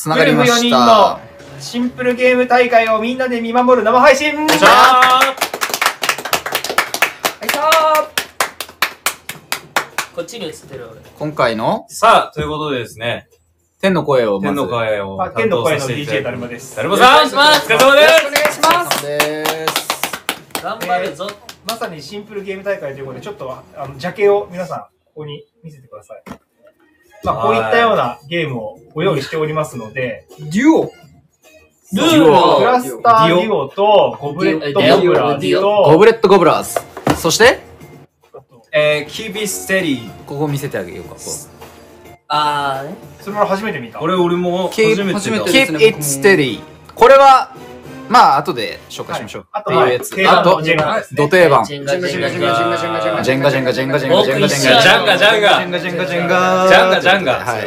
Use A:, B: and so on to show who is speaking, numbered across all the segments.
A: つながりました。
B: 4人のシンプルゲーム大会をみんなで見守る生配信。
C: じゃあ
D: こっちに映ってる俺。
A: 今回の
C: さあ、ということでですね、
A: 天の声を
C: 天の
A: まず
C: 声を
B: 天の声の
C: 担当させていただ
B: DJ
C: いて
B: だるまです。
C: だるまさん、
D: お願いします
C: お疲れ様です。
E: お願いします。
A: です。
D: 頑張るぞ。
B: まさにシンプルゲーム大会ということで、ちょっとジャケを皆さん、ここに見せてください。まあ、こういったようなゲームをご用意しておりますので、
E: デュオ。
D: ルール
B: ク
D: を
B: ラスターデュオとゴブレットゴブラーズと、
A: ゴブレットゴブラーズ。そして
C: キービーステディ。
A: ここ見せてあげようか。
D: あーね。
B: それは初めて見た。
C: 俺も初めて
E: 初めて
C: だ。
A: Keep it steady。これはまあ後で紹介しましょう。
B: あと
A: っていうやつ。
B: 定番
A: あと
B: のジェンガですね。
A: ド定番。
D: ジェン
E: ジェンガジェンガジェンガジェンガジェンガジェンガ
A: ジェンガジェンガジェンガジェンガジェンガジェンガジェンガ
C: ジャンガジャンガ
A: ジェンガジェンガジェンガ
C: ジャンガジャンガ。
A: はい。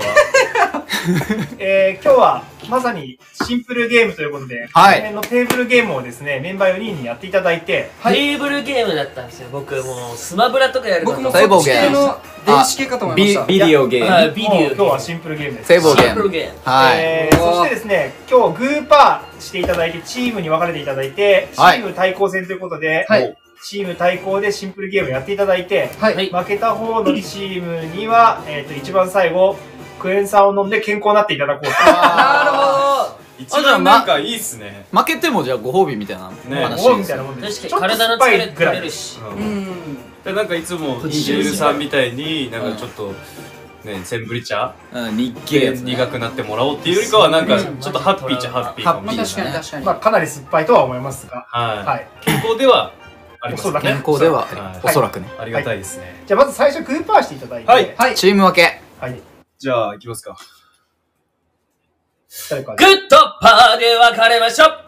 B: 今日はまさにシンプルゲームということで、
A: はい
B: この辺のテーブルゲームをですね、メンバー4人にやっていただいて、
D: テーブルゲームだったんですよ。僕もうスマブラとかやる
E: 僕も
A: サイボーゲーム
E: そっち系の電子系かと思いました。
A: ビデオゲーム。
D: はいビデオ
B: もう今日はシンプルゲームです。
A: セイボーゲーム。
D: シンプルゲーム。
A: はい。
B: そしてですね、今日グーパーしていただいて、チームに分かれていただいて、チ
A: はい
B: ーム対抗戦ということで、
E: はい
B: チーム対抗でシンプルゲームやっていただいて、
E: はい。
D: はい
B: 負けた方のチームには、一番最後、クエン酸を飲んで健康になっていただこうと。
E: なるほ
C: 一番なんかいいっすね。
A: 負けてもじゃあご褒美みたいな
C: ね
A: 話
B: もうみ
A: ですよ。
B: たいなもんで
D: 確かに
B: ちょっと
D: 体の
B: 酸っぱ
D: 疲れ取
B: いぐらい
D: れるし。
E: ど。うん。
C: でなんかいつもイジェルさんみたいになんかちょっとねセンブリ茶
A: うん、日系やつね。
C: 苦くなってもらおうっていうよりかはなんかちょっとハッピーっちゃハッピーかも
E: まあ確かに確かに。
B: まあ、かなり酸っぱいとは思いますが、
C: は
B: はい。
C: い。健康ではあります
B: そうだね
C: ね。
A: 健康では
C: はい
A: おそらくね。
C: ありがたいですね。
B: じゃあまず最初グーパーしていただいて、
C: はい
E: はい。
A: チーム分け。
B: はい。
C: じゃあ行きますか。
B: 誰か
D: グッドパーで別れましょう。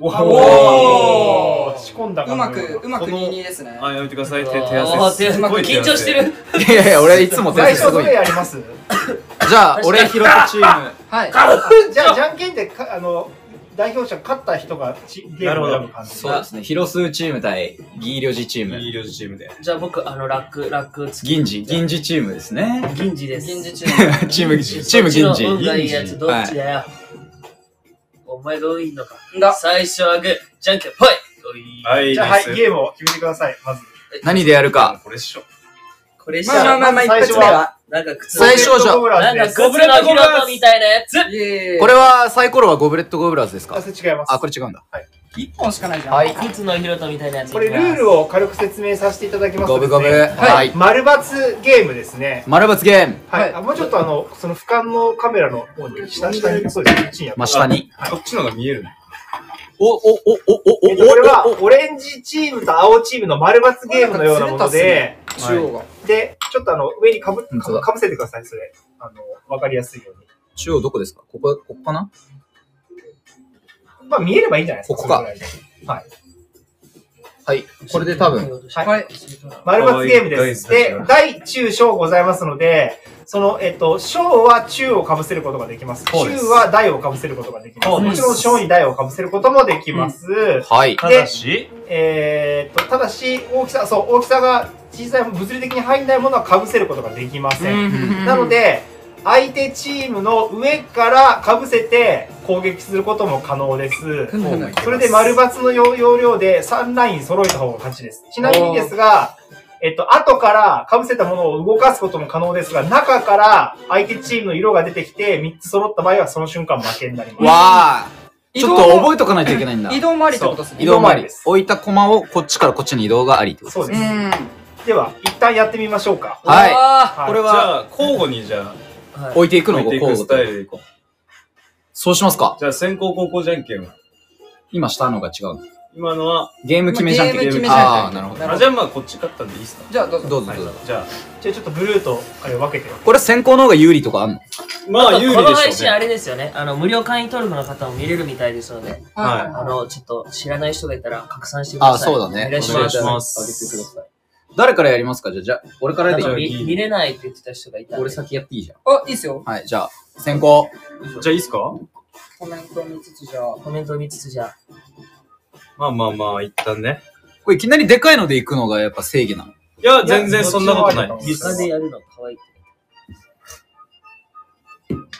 B: おー仕込んだかのよ
E: うまく22ですね。
C: あやめてください。手
D: おー
C: 汗すっごい手汗
D: 緊張してる。
A: いやいや、俺いつも
B: 最初ど
A: 手すごい。
B: れやります
A: じゃあ、俺、ヒロトチーム。
E: はい。
B: じゃあ、じゃんけんで代表者勝った人がゲームを選ぶ感じ。
A: そうですね。ヒロスーチーム対ギーリョジチーム。
C: いい領事チームで。
D: じゃあ僕ラック付き。
A: 銀次チームですね。
D: 銀次です。
E: 現実中。
A: チーム銀次。
D: 運がいいやつどっちだよ。お前がいいのか。
E: だ。
D: 最初はグー、じゃんけんぽい。
C: はい。
B: じゃあ、はい、ゲームを決めてください、まず。
A: 何でやるか。
C: これっしょ。
D: これ
E: まあまあまあ、一発目は。
D: なんか靴
A: 最初はじゃあ
B: ゴブラ
D: なんか
B: ーズです。
D: 靴のヒロトみたいなやつ。
E: イエーイ。
A: これはサイコロはゴブレットゴブラーズです
B: あ、
A: か？
B: それ違います。
A: あ、これ違うんだ。
E: 1本しかないじゃん。
A: はい。
D: 靴のヒロトみたいなやつ。
B: これルールを軽く説明させていただきますと
A: ゴブゴブ。
B: ですね、
A: はい。
B: 丸×ゲームですね。
A: 丸抜ゲーム。
B: はい。もうちょっとその俯瞰のカメラの方に、下に、そうです。こっちにやって
A: 真下に。
C: こっちのが見えるね。
B: これは、オレンジチームと青チームの丸×ゲームのようなもので、
E: 中央が。
B: で、ちょっと上にかぶ
A: 本当だ
B: せてください、それ。わかりやすいように。
A: 中央どこですか？ここかな？
B: まあ見えればいいんじゃないですか。
A: ここか
B: それぐらいではい。
A: はい。これで多分。
E: はい。
B: 丸×ゲームです。で、大中小ございますので、小は中を被せることができます。中
C: そうです
B: は大を被せることができます。
C: そうです
B: もちろん小に大を被せることもできます。
A: はい。
C: ただし、
B: ただし、大きさが小さい、物理的に入んないものは被せることができません。なので、相手チームの上から被せて攻撃することも可能です。それで丸×の要領で3ライン揃えた方が勝ちです。ちなみにですが、後から被せたものを動かすことも可能ですが、中から相手チームの色が出てきて3つ揃った場合はその瞬間負けになります。
A: わあ。ちょっと覚えとかないといけないんだ。
E: 移動もありってことですね。
A: 移動もあり
B: 移動もありです。
A: 置いた駒をこっちからこっちに移動がありってこと
B: そうです。
E: うん。
B: では、一旦やってみましょうか。
A: はい。
B: はい
A: これは
C: じゃあ交互にじゃあ
D: はい
A: 置いていくのを
C: 置いていくスタイルでいこう。
A: そうしますか。
C: じゃあ先攻後攻じゃんけんは。
A: 今したのが違うの。
C: 今のは、
A: ゲーム決めじゃんけん。
E: ゲーム決めじゃんけん
A: ああ、なるほど。
E: なるほど
C: じゃあまあこっち勝ったんでいいですか？
E: じゃあどうぞ。
A: どうぞどうぞ。
C: じゃ
B: じゃあちょっとブルーとあれ分けてよ。
A: これ先行の方が有利とかあんの？
C: あ、まあ有利
D: この
C: でしょうね。
D: 配信あれですよね。無料会員登録の方も見れるみたいですので、
C: は
D: ちょっと知らない人がいたら拡散してください。
A: あそうだね
D: お願いし
C: お願
D: ます。
C: いします
D: 上げてください。
A: 誰からやりますか？じゃあ、俺からでいい？
D: 見れないって言ってた人がいたんで。
A: 俺先やっていいじゃん。
E: あ、いいっすよ。
A: はい、じゃあ、先行。
C: じゃあいいっすか？
E: コメント見つつじゃあ。
D: コメントを見つつじゃあ。
C: まあまあまあ、一旦ね。
A: これいきなりでかいので行くのがやっぱ正義なの。
C: いや、全然そんなことない。
B: いやどっちもありだと思う
D: 床でやるの可愛い。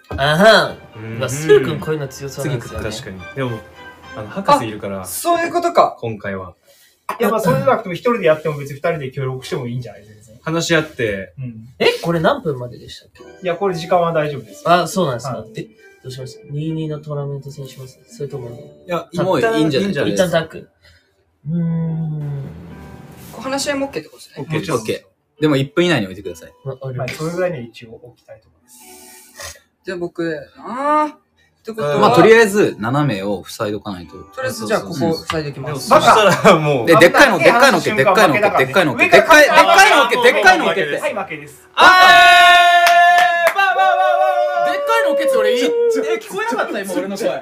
D: あはん。スー君こういうの強そうなんですよね。
C: 確かに。でも、博士いるから、
F: そういうことか。
C: 今回は。
B: いや、まあ、それじゃなくても一人でやっても別に二人で協力してもいいんじゃない全然。
C: 話し合って、
D: これ何分まででしたっけ？
B: いや、これ時間は大丈夫です。
D: あ、そうなんですか。
B: はい
D: どうします ?22 のトーナメント戦しますそれとも、
C: いや、
A: もういいんじゃない
D: 一旦タック。
F: 話し合いも OK ってことですね。
C: オッケー。
A: オッケー。でも1分以内に置いてください。
B: はい、それぐらいには一応置きたいと思います。
F: じゃあ僕、ってことは、
A: まあ、とりあえず、斜めを塞いどかないと。
F: とりあえずじゃあここ塞いでおき
C: でも、
F: ます。
C: そしたらもう、
A: で、でっかいの、でっかいの置け、でっかいの置け、でっかいの置け、でっかいの置け、でっかいの置けって。
B: はい、負けです。
A: でっかいの置けって俺聞こえなかった今俺の声。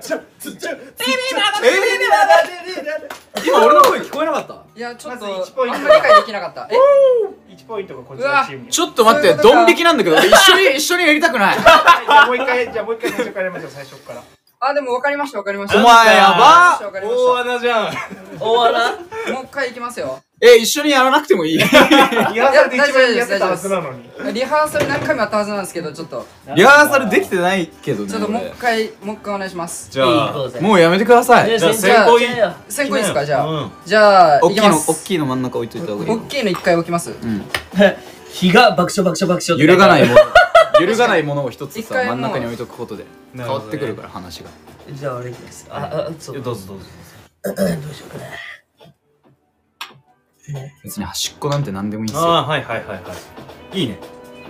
A: 今俺の声聞こえなかった？
F: いや、ちょっと、
B: まず1ポイント
F: あんまり理解できなかった。
B: 1ポイントがこちらチームに。
A: ちょっと待って、ドン引きなんだけど、一緒にやりたくない。
B: はい、じゃあもう一回最初からやりましょう、最初から。
F: でも分かりました。
A: お前やば
F: わかりま
C: 大
F: し
C: 穴じゃん。
D: 大穴
F: た。もう一回いきますよ。
A: 一緒にやらなくてもいい。
B: リハーサルで一番やってたはずなのに。
F: リハーサル何回もやったはずなんですけど、ちょっと
A: リハーサルできてないけどね。
F: ちょっともう一回お願いします。
C: じゃあ、
A: もうやめてください。
C: じゃあ先行
F: 先行いいですか？じゃ
C: うん
F: あ。じゃあ、
A: 大きいの、
F: いきます。
A: 大きいの真ん中置いといた方がいい。
F: 大きいの一回置きます。
D: 日が爆笑。
A: 揺るがないもの。揺るがないものを一つさ、
F: 一回もう
A: 真ん中に置いとくことで変わってくるから話が。
D: じゃあ俺いきます。そう。
C: どうぞ。
D: どうしようかな。
A: 別に端っこなんて何でもいいんですよ。
C: はい。いいね。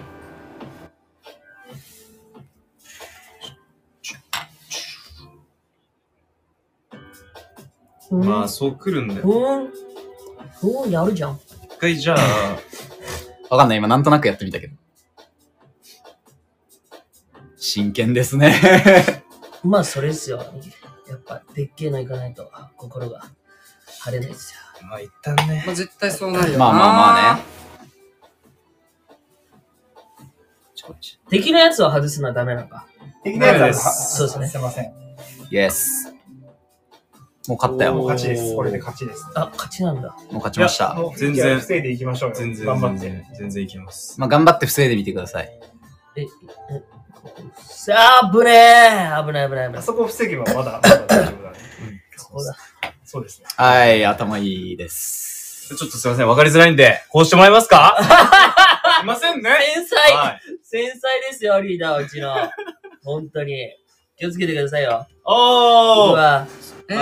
C: まあ、そう来るんだよ。
D: やるじゃん。
C: 一回じゃあ、
A: わかんない、今なんとなくやってみたけど。真剣ですね。
D: まあそれですよ。やっぱでっけえのいかないと心が晴れないですよ。
C: まあ一旦ね。
F: まあ絶対そうなるよな。
A: まあね。
D: 敵のやつを外すのはダメなのか。
B: 敵のやつは
D: そうですね
B: すいません。
A: イエス。もう勝ったよ。もう
B: もう勝ちです。これで勝ちです。
D: 勝ちなんだ。
A: 勝ちました。
B: もう
C: 全然
B: 防いでいきましょうよ。
C: 全然
B: 頑張って。
C: 全然いけます。
A: まあ頑張って防いでみてください。
D: 危ねえ。危ない。
B: あそこを防げばまだ大丈夫だね。
D: そうだ。
B: そうですね。
A: はい、頭いいです。
C: ちょっとすいません、わかりづらいんで、こうしてもらえますか？すいませんね。
D: 繊細、
C: はい。
D: 繊細ですよ、リーダー、うちの。本当に。気をつけてくださいよ。
C: おー。
F: え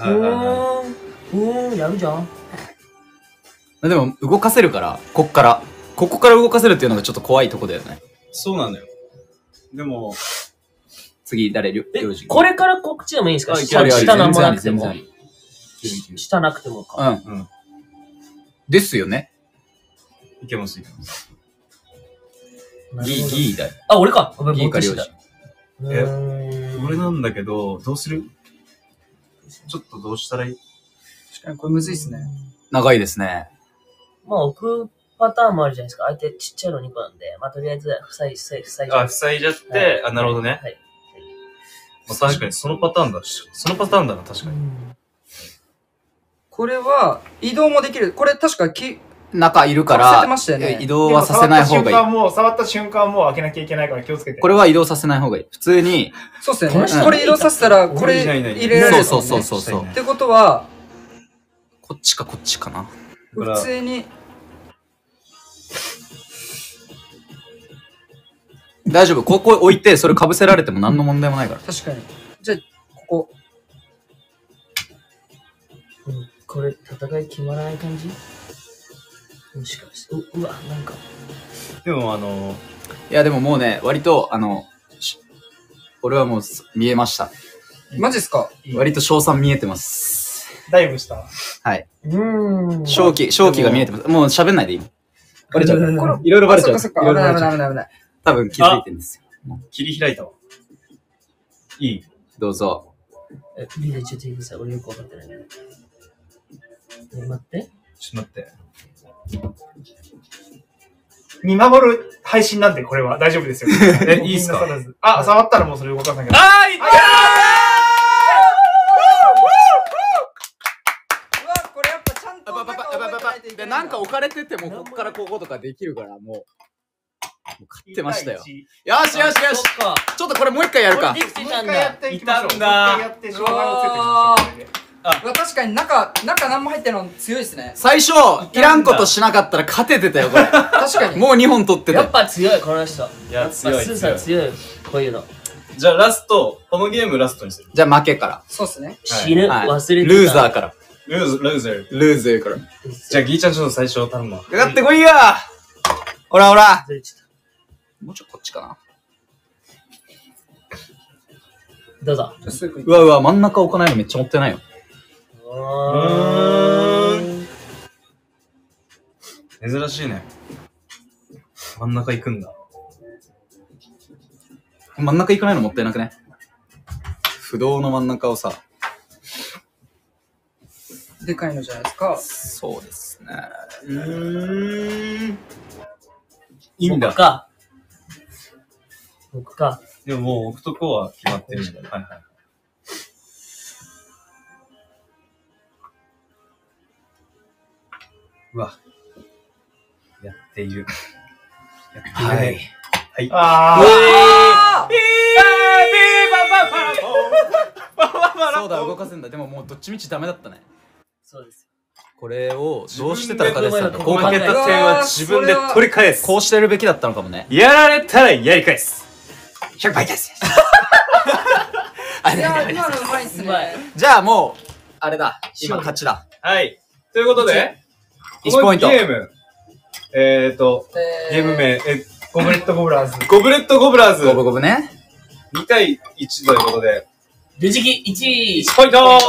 C: はい。
D: やるじゃん。
A: でも動かせるから、ここから動かせるっていうのがちょっと怖いとこだよね。
C: そうなんだよ。でも、
A: 次、誰？りょうじ。
D: これから告知でもいいんですか？
A: ありあり
D: 下なんもなくても
A: 全然あり。
D: 下なくてもか。
A: うん。ですよね。
C: いけます。
A: ギーだよ。
D: あ、俺か。
A: ギーかりょうじ。
C: 俺なんだけど、どうする？ちょっとどうしたらいい？
F: 確かにこれむずいっすね。
A: 長いですね。
D: まあ、置くパターンもあるじゃないですか。相手ちっちゃいの2個なんで、まあ、とりあえず、塞いじゃう。
C: 塞いじゃって、なるほどね。
D: はい。
C: まあ確かにそのパターンだし、そのパターンだな、確かに。
F: これは移動もできる。これ確か
A: 中いるか
F: かぶせて
A: ら
F: ましたよね、
A: 移動はさせない方がいい。
B: 触った瞬間もう開けなきゃいけないから気をつけて。
A: これは移動させない方がいい。普通に、
F: そうっすよね。
A: うん
F: これ移動させたら、これ
C: いない
F: 入れられる。
A: そう。
F: ってことは、
A: こっちかこっちかな。
F: 普通に、
A: 大丈夫。ここ置いて、それ被せられても何の問題もないから。
F: 確かに。じゃあ、ここ。
D: これ、戦い決まらない感じもしかして。うわ、なんか。
C: でも
A: いや、でももうね、割と、俺はもう見えました。
F: マジっすか？
A: 割と賞賛見えてます。
B: ダイブした。
A: はい。
D: 正
A: 正気が見えてます。もう喋んないでいい。バレちゃう。
D: これ
A: いろいろバレちゃう。
F: そっか。
A: いろいろバレちゃう。
F: 危ない。
A: 多分気づいてるんですよ。
C: 切り開いたわ。いい。
A: どうぞ。
D: リーダーちょっと言ってください。俺よくわかってない。待って。
C: ちょっと待って。
B: 見守る配信なんで、これは大丈夫ですよ。
C: いいっすか？
B: 触ったらもうそれ動かさなきゃ。
C: いった
F: うわ、これやっぱちゃんと中を覚えてないといけないんだ。
A: なんか置かれてても、こっからこことかできるから、もう。 勝ってましたよ。
B: 1対1
A: よしよしよし。
D: そっか。
A: ちょっとこれもう一回やるか
D: こ。れできてたん
B: もう一回や
D: だ
B: っ。ていきましょう。
C: いたんだ
B: もう一回やって勝敗をつけていきましょうこれで。
F: うわ確かに中何も入ってるの強いですね。
A: 最初、いらんことしなかったら勝ててたよ、これ。
F: 確かに。
A: もう2本取って
D: やった
A: よ。
D: ぱ強い、この人。
C: いや強い
D: スーさん強い。こういうの。
C: じゃあラスト、このゲームラストにする。
A: じゃあ負けから。
F: そうっすね。
D: 死ぬ。
A: はい
D: 忘れてた。
A: ルーザーから。
C: ルーザー。
A: ルーザーから。
C: じゃあギーちゃんちょっと最初頼むわ。
A: かかってこいや。ほらほら。
D: ずれちゃっ
A: もうちょっとこっちかな。
D: た。どうぞ。
A: うわうわ、真ん中置かないのめっちゃもったいないよ。
C: 珍しいね。真ん中行くんだ。
A: 真ん中行かないのもったいなくね。不動の真ん中をさ。
F: でかいのじゃないですか。
A: そうですね。
C: いいんだ。
D: 僕か。僕か。
C: でももう置くとこは決まってるんだ。はいはい。うわ。やっている。やっているね。
B: あ
A: そうだ、動かせんだ。でももうどっちみちダメだったね。
D: そうです。
A: これをどうしてたら勝ててたのか。
D: ここまで
C: 負けた点は自分で取り返す。
A: こうしてるべきだったのかもね。
C: やられたらやり返す。
A: 100倍です。
F: いや今のうまいっす
D: うまい
F: ね。
A: じゃあもう、あれだ。今勝ちだ。
C: はい。ということで、
A: 1ポイント
C: このゲーム、ゲーム名、
B: ゴブレットゴブラーズ。
C: ゴブレットゴブラーズ
A: ゴブゴブね。
C: 2対1ということで、
D: ルジキ1位。
C: 1ポイント
F: あ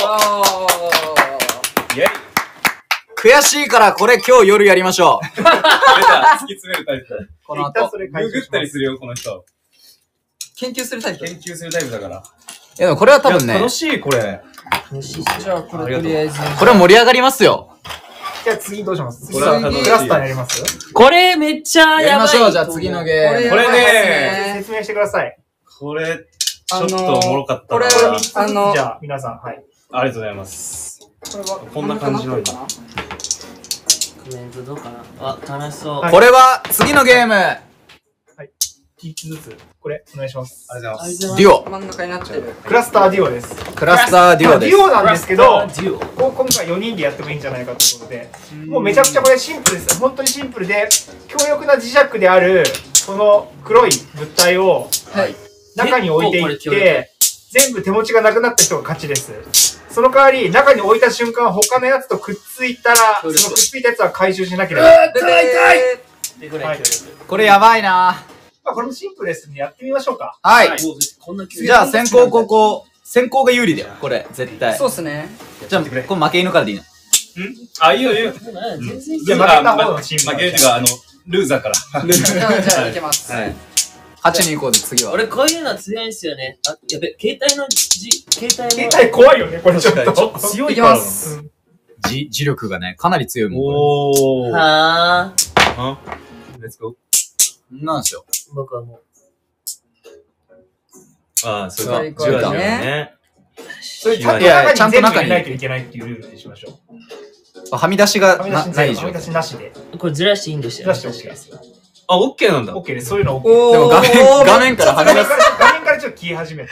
C: イェイ
A: 悔しいからこれ今日夜やりましょう。
C: 出た突き詰めるタイプ。
A: この後。
B: 一旦それ解
C: ググ
B: 消します。
C: ったりするよ、この人。
F: 研究するタイプ。
C: 研究するタイプだから。
A: いやでもこれは多分ね
C: いや楽、しい、これ。
F: じゃあこれとりあえず。
A: これは盛り上がりますよ。
B: じゃあ次どうします？
C: これは楽しい
B: クラスターやります？
D: これめっちゃやばい。
A: やりましょう、じゃあ次のゲーム。
C: これね
B: 説明してください。
C: これ、ちょっとおもろかったな。
F: これ
B: これ3つずつ
F: あの
B: じゃあ皆さん、はい。
C: ありがとうございます。
F: これは
C: こんな感じなんだ
F: かな。
D: コメントどうかなあ、楽しそう。
B: はい
A: これは次のゲーム。
B: 3つずつ、これお願いします。
C: ありがとうございます。
A: デュオ。
F: 真ん中になってる。
B: クラスターデュオです。
A: クラスターデュオです。
B: デュオなんですけど、
D: デュオ。
B: 今回4人でやってもいいんじゃないかということで、もうめちゃくちゃこれシンプルです。本当にシンプルで、強力な磁石である、この黒い物体を
F: はい。
B: 中に置いていっ
D: 結構これ強
B: て、全部手持ちがなくなった人が勝ちです。その代わり、中に置いた瞬間、他のやつとくっついたら、そのくっついたやつは回収しなければいけない。
D: で、これ
B: はい
D: 協力。
A: これやばいな。
B: まあ、これもシンプルですね。やってみましょうか。
A: はい。
D: もうこんな急に
A: じゃあ先攻後攻。先攻が有利だよ、これ。絶対。
F: そうっすね。
A: じゃあ、これ負け犬からでいいの。
C: あ、いいよ、いいよ。
D: 全然
B: じゃあ負けた方のチーム
C: 負けるっていうか、ルーザーから。
F: じゃあいけます。
C: はい。
A: 8に行こうぜ、次は。
D: 俺こういうの強いんすよね。あ、やべ、携帯の携帯の。
B: 携帯怖いよね、これちょっと。
C: ちょっと強
F: いき
C: いからな。
F: ます。
A: 磁力がね、かなり強いもん。こ
C: おー。
D: はー。
C: あレッツゴー。
A: れなんですよ。
D: 僕はも
C: ああ、そう
F: そういう
C: か。じわじわ
F: ことね
C: ね。
B: それちゃんと
A: いやいや
B: 中に全部
A: ちゃんと中に
B: 入れないといけないっていうルールにしましょう。
A: はみ出しが
B: はみ出し
A: ない状態
B: はみ出。しなしで。
D: う、これずらしていいんですよ。
B: 出して OK ですよ。
C: あ、オッケーなんだ。
B: OK です。そういうの OK。
F: おー。
A: でも画面からはみ出す。
B: 画面からちょっと消え始めて。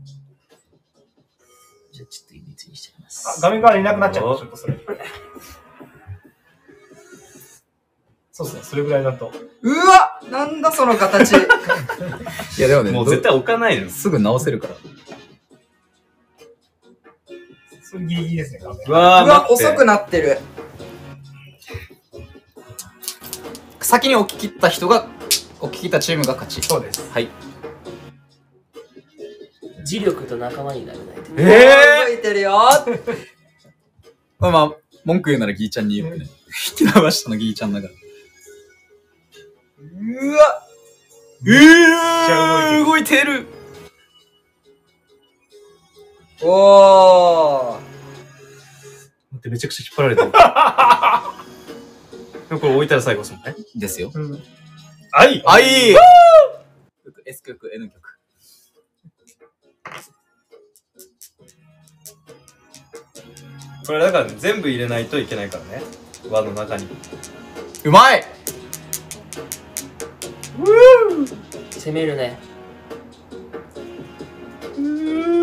D: じゃあちょっと別にしちゃいま
B: あ
D: す。
B: 画面からいなくなっちゃう。ちょっとそれ。そうですね、それぐらいだと。
F: うわなんだその形。
A: いやでもね、
C: もう絶対置かないの。
A: すぐ直せるから。
B: それギリギリですね、画面。
C: うわ
F: うわ、遅くなってる。
A: 先に置き切ったチームが勝ち。
B: そうです。
A: はい。
D: 磁力と仲間になれないと。
F: 動いてるよ。
A: まあ、文句言うならギーちゃんに言うね。引き流したのギーちゃんだから。
F: うわ
A: 動いてる。
F: おー。
C: 待ってめちゃくちゃ引っ張られてる。でもこれ置いたら最後ですもんね。
A: ですよ。
B: うん。
C: はい。
A: あ、いい !S 曲、N 曲。
C: これだから全部入れないといけないからね。輪の中に。
A: うまい
D: 攻めるね。
A: うまい。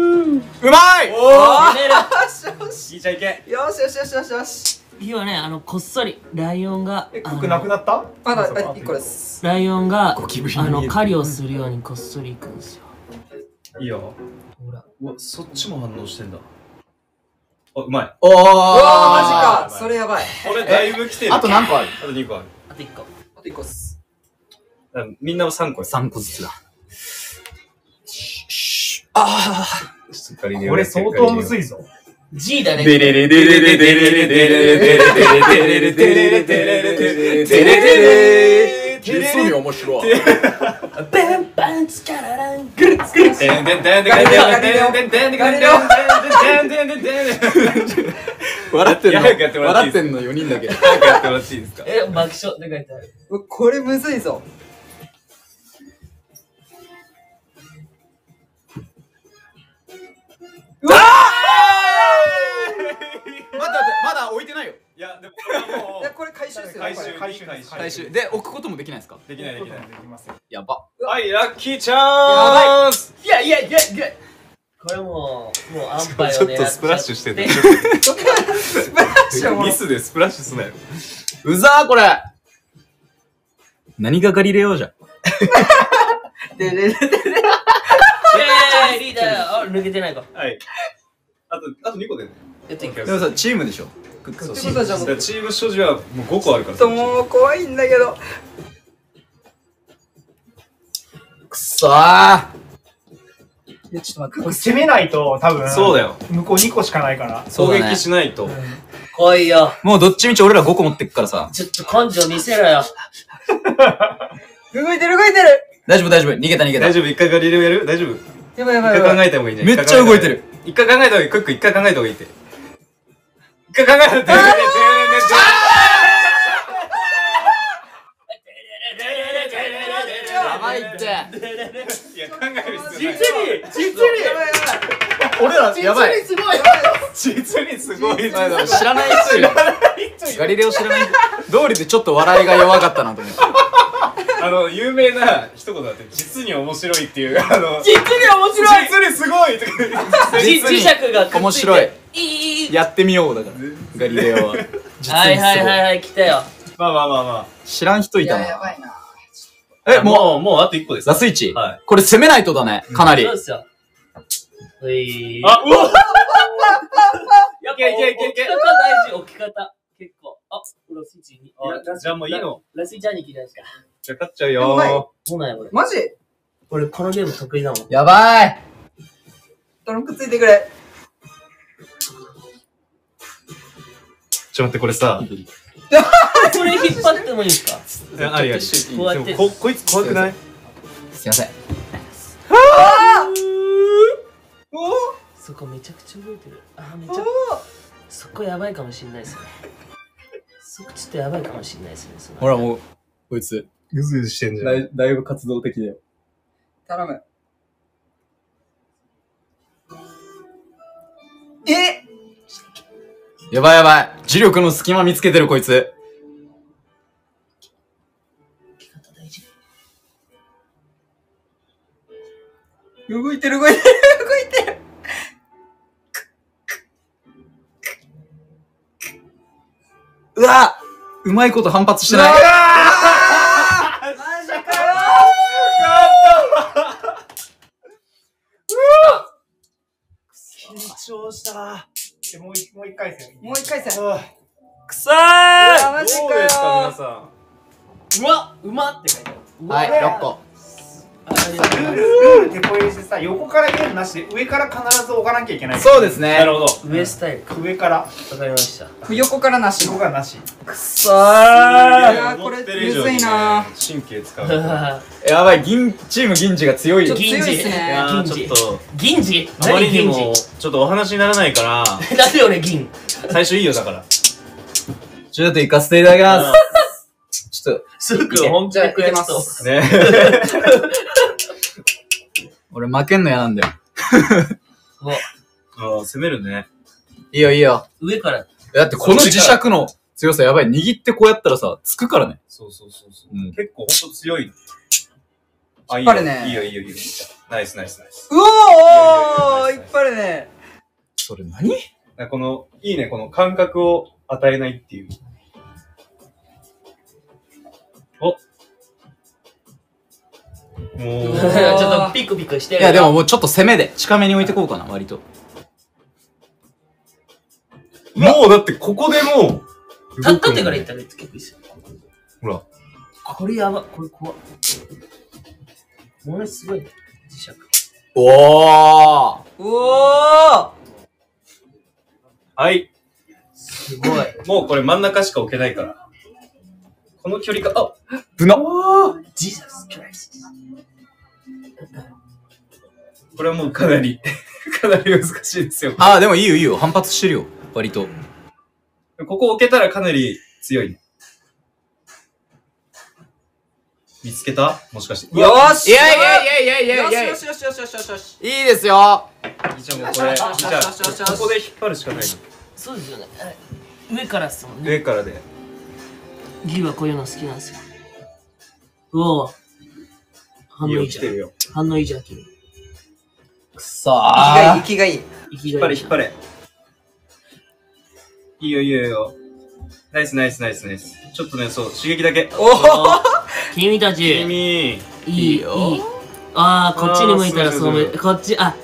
D: 攻める。
C: いいちゃんいけ。
F: よしよしよしよしよし。
D: 今ね、こっそり、ライオンが、
B: クックなくなった？
F: まだ1個です。
D: ライオンが、
A: ゴキブリに見える
D: 狩りをするようにこっそり行くんですよ。
C: いいよ。
D: ほら。
C: うわ、そっちも反応してんだ。あ、うまい。
A: おー。
F: うわー、マ
C: あ
F: ジか。それやばい。
C: これだいぶ来てる。
A: あと何個ある？
C: あと2個ある。
D: あと1個。
F: あと1個っす。
C: みんなも3個や。
A: 3個ずつだ。
B: これ相当むずいぞ。
D: G だね。
A: デレレデレレデレレデレレデレレデレレデレレデレレデレレデレレ実に面白い。
D: バンバンチカララングルッグルッ。
A: 笑ってんの
C: 早くやってもらっていいですか
A: 笑ってんの4人だけ。
C: 早くやってもらっていいですか？
D: 爆笑って書いてある。
F: これむずいぞ。
A: 待ってまだ置いてないよ。
C: いや、でもこれはも
F: いや、これ回収っすよ。
C: 回収
F: これ
B: 回収
A: 最終で置くこともできないですか？
C: できないできない。
B: できますよ。
A: やば。
C: はい、ラッキーチャンス。
D: いやいやいやいや。これもう安牌を狙っ
C: ちょっとスプラッシュしてた。ミスでスプラッシュすなよ。
A: うざーこれ。何がガリレオじゃん。
F: でれれれ。
D: リーダー、抜けてないか。
C: はい。あと2個でね。
D: やっていく。
A: でもさ、チームでしょ。
C: そう
F: ってことはじゃあもう
C: チーム所持はもう5個あるから。
F: もう怖いんだけど。
A: くそー。
F: いや、ちょっと待って。
B: 攻めないと多分、
C: そうだよ。
B: 向こう2個しかないから。
C: 攻撃しないと。
D: 来いよ。
A: もうどっちみち俺ら5個持ってっからさ。
D: ちょっと根性見せろよ。
F: 動いてる動いてる。
A: 大丈夫大丈夫。逃げた逃げた。
C: 大丈夫？一回ガリレオやる？大丈夫？
F: やばいや
C: 一回
F: ばいやばい。
C: 考えた方がいいんじゃない？
A: めっちゃ動いてる。
C: 一回考えた方がいい。クック一回考えた方がいいって。一回考えた方がいい。
A: やばいって。
C: いや、考える必要ない。
D: 実に
F: やばいやばい。
A: 俺らやばい。
D: すごい。
C: 実にすごい。
A: 知らない人いる。ガリレオ知らない人。通りでちょっと笑いが弱かったなと思って。
C: 有名な一言だって、実に面白いっていう、
D: 実に面白い。
C: 実にすごいとか
D: 磁石がくっついて
A: 面白い。
D: いい。
A: やってみようだから。ガリレオは。実
D: はい
A: にすごい。
D: はいはいはい、来たよ。
C: まあまあまあま
A: 知らん人いた
F: いや、や
A: な。
F: ばいな。
A: え、
C: あ。
A: も
C: もうあと1個で
A: う、
C: す。
A: ラスイチ
C: はい。
A: これ攻めないとだね。かなり
D: そう。ですよ。うい
C: あ、うわ
D: やっぱ
C: いけいけいけいけ
D: 置き方大事、置き方。結構。あ、ラスイチに。
C: じゃあもういいの？
D: ラスイチ兄貴じゃないですか。
C: じゃあ勝っちゃう
F: うまい
C: よ
D: そうなんや、これ。
F: マジ
D: 俺、このゲーム得意だもん。
A: やばい。
F: 頼む、くっついてくれ。
C: ちょっと待って、これさ。
D: これ引っ張ってもいいですか？
C: ありあり。
D: こうやって
C: でもこいつ怖くない？
A: すいません。
D: そこめちゃくちゃ動いてる。あ、めちゃそこやばいかもしんないですね。そこちょっとやばいかもしんないですね。その
A: ほらもう、こいつ、
C: ぐずぐずしてんじゃん。
A: だいぶ活動的だよ。
F: 頼む。え
A: やばいやばい。磁力の隙間見つけてるこいつ。
D: 置き方大事。
F: 動いてる動いてる動いてる。
A: うわうまいこと反発してない。
F: マジかよ
C: 緊張した。
B: でもう一回戦。
F: もう一回戦。
D: くそー
F: マジか
C: どうですか、皆
F: よ
C: さ
D: うまって書いてある。
A: はい、6個。
D: ありがとうございます。
B: ルール手こ入れしてさ、横からゲームなしで上から必ず置かなきゃいけない。
A: そうです
C: ん。な
A: ね
C: る。ほど。
D: 上スタイルか。
B: 上から、
D: わかりました。
F: 横からなしの。
B: 横がなし。
F: くそー。いやー、これむずいなー。
C: 神経使う。
A: やばい、チーム銀次が強いよ。
F: ちょっと強いっすね
C: いやー、
D: 銀次
C: ちょっと、
D: 銀次
C: あまりにも
D: 何銀、
C: ちょっとお話にならないから、
D: 次なんで俺銀
C: 最初いいよ、だから。
A: ちょっと行かせていただきます。ちょっと、
D: すぐ本気で悔しそう。
C: ね。
A: 俺負けんの嫌なんだよ。
C: 攻めるね。
A: いいよいいよ。
D: 上から。
A: だってこの磁石の強さやばい。握ってこうやったらさ、つくからね。
C: そうそうそうそう。
A: うん
C: 結構ほんと強い。 あ、
F: 引っ張るね
C: いいよ、いいよ、いいよ。ナイス、ナイス、ナイス。
F: うおーいっぱいね。
A: それ何？
C: この、いいね、この感覚を与えないっていう。おもう、
D: ちょっとピクピクしてる。
A: いや、でももうちょっと攻めで、近めに置いてこうかな、割と。
C: もうだってここでもう、
D: 立ってから言ったら結構いいっすよ。
C: ほら。
D: これやば、これ怖っ。ものすごいね。磁石。
A: おー
F: うおー
C: はい。
D: すごい。
C: もうこれ真ん中しか置けないから。この距離か、あ
A: ぶな
D: ジーザスクライス。
C: これはもうかなり、かなり難しいですよ。
A: あー、でもいいよいいよ。反発してるよ。割と。
C: ここ置けたらかなり強いね。見つけたもしかして。
F: よーし
A: いやいやいやいやいやいや
F: よしよしよしよしよしよし。
A: いいですよ。
C: じゃあもうこれ、じゃあ、ここで引っ張るしかないの。
D: そうですよね。上からっすもんね。
C: 上からで。
D: ギーはこういうの好きなんですよ。うおー。反応いいじゃん。
C: よ。
D: 反応いいじゃん、君。
A: くそー。
F: 息がいい。
C: 引っ張れ、引っ張れ。いいよ、いいよ、いいよ。ナイス、ナイス、ナイス、ナイス。ちょっとね、そう、刺激だけ。
F: おお
D: 君たち。
C: 君。
D: いいよ。ああ、こっちに向いたらそう向いて、こっち、あ、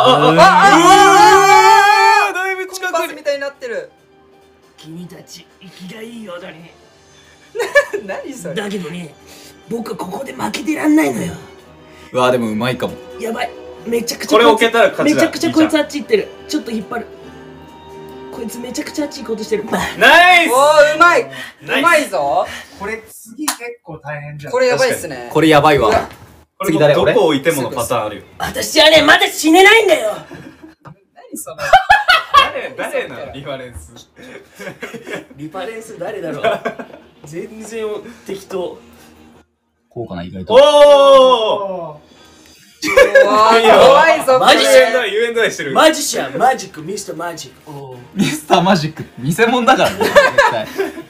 F: あ
A: だいぶ
F: コンパスみたいになってる。
D: 君たち、息がいいようだね。
F: 何それ。
D: だけどね、僕はここで負けてらんないのよ。
A: うわー、でもうまいかも。
D: やばい。めちゃくちゃ
C: これ置けたら勝ちだ。
D: めちゃくちゃこいつあっち行ってる。ちょっと引っ張る。こいつめちゃくちゃあっち行こうとしてる。
C: ナイス
F: おーうまい。
C: ナイス
F: うまいぞ。
B: これ次結構大変じゃん。
F: これやばいっすね。
A: これやばいわ。
C: これ
A: 次誰俺
C: どこ置いてものパターンあるよ。
D: 私はね、まだ死ねないんだよ。
F: 何その。
C: 誰なのリファレンス。
D: リファレンス誰だろう。全然適当。
A: こうかな、意外と。
C: おー
B: お
F: 怖いぞ。
D: マジ
F: これ
C: 言えんだ、言えんだしてる。
D: マジシャン、マジック、ミスターマジック。おー
A: ミスターマジック、偽物だからね、絶対。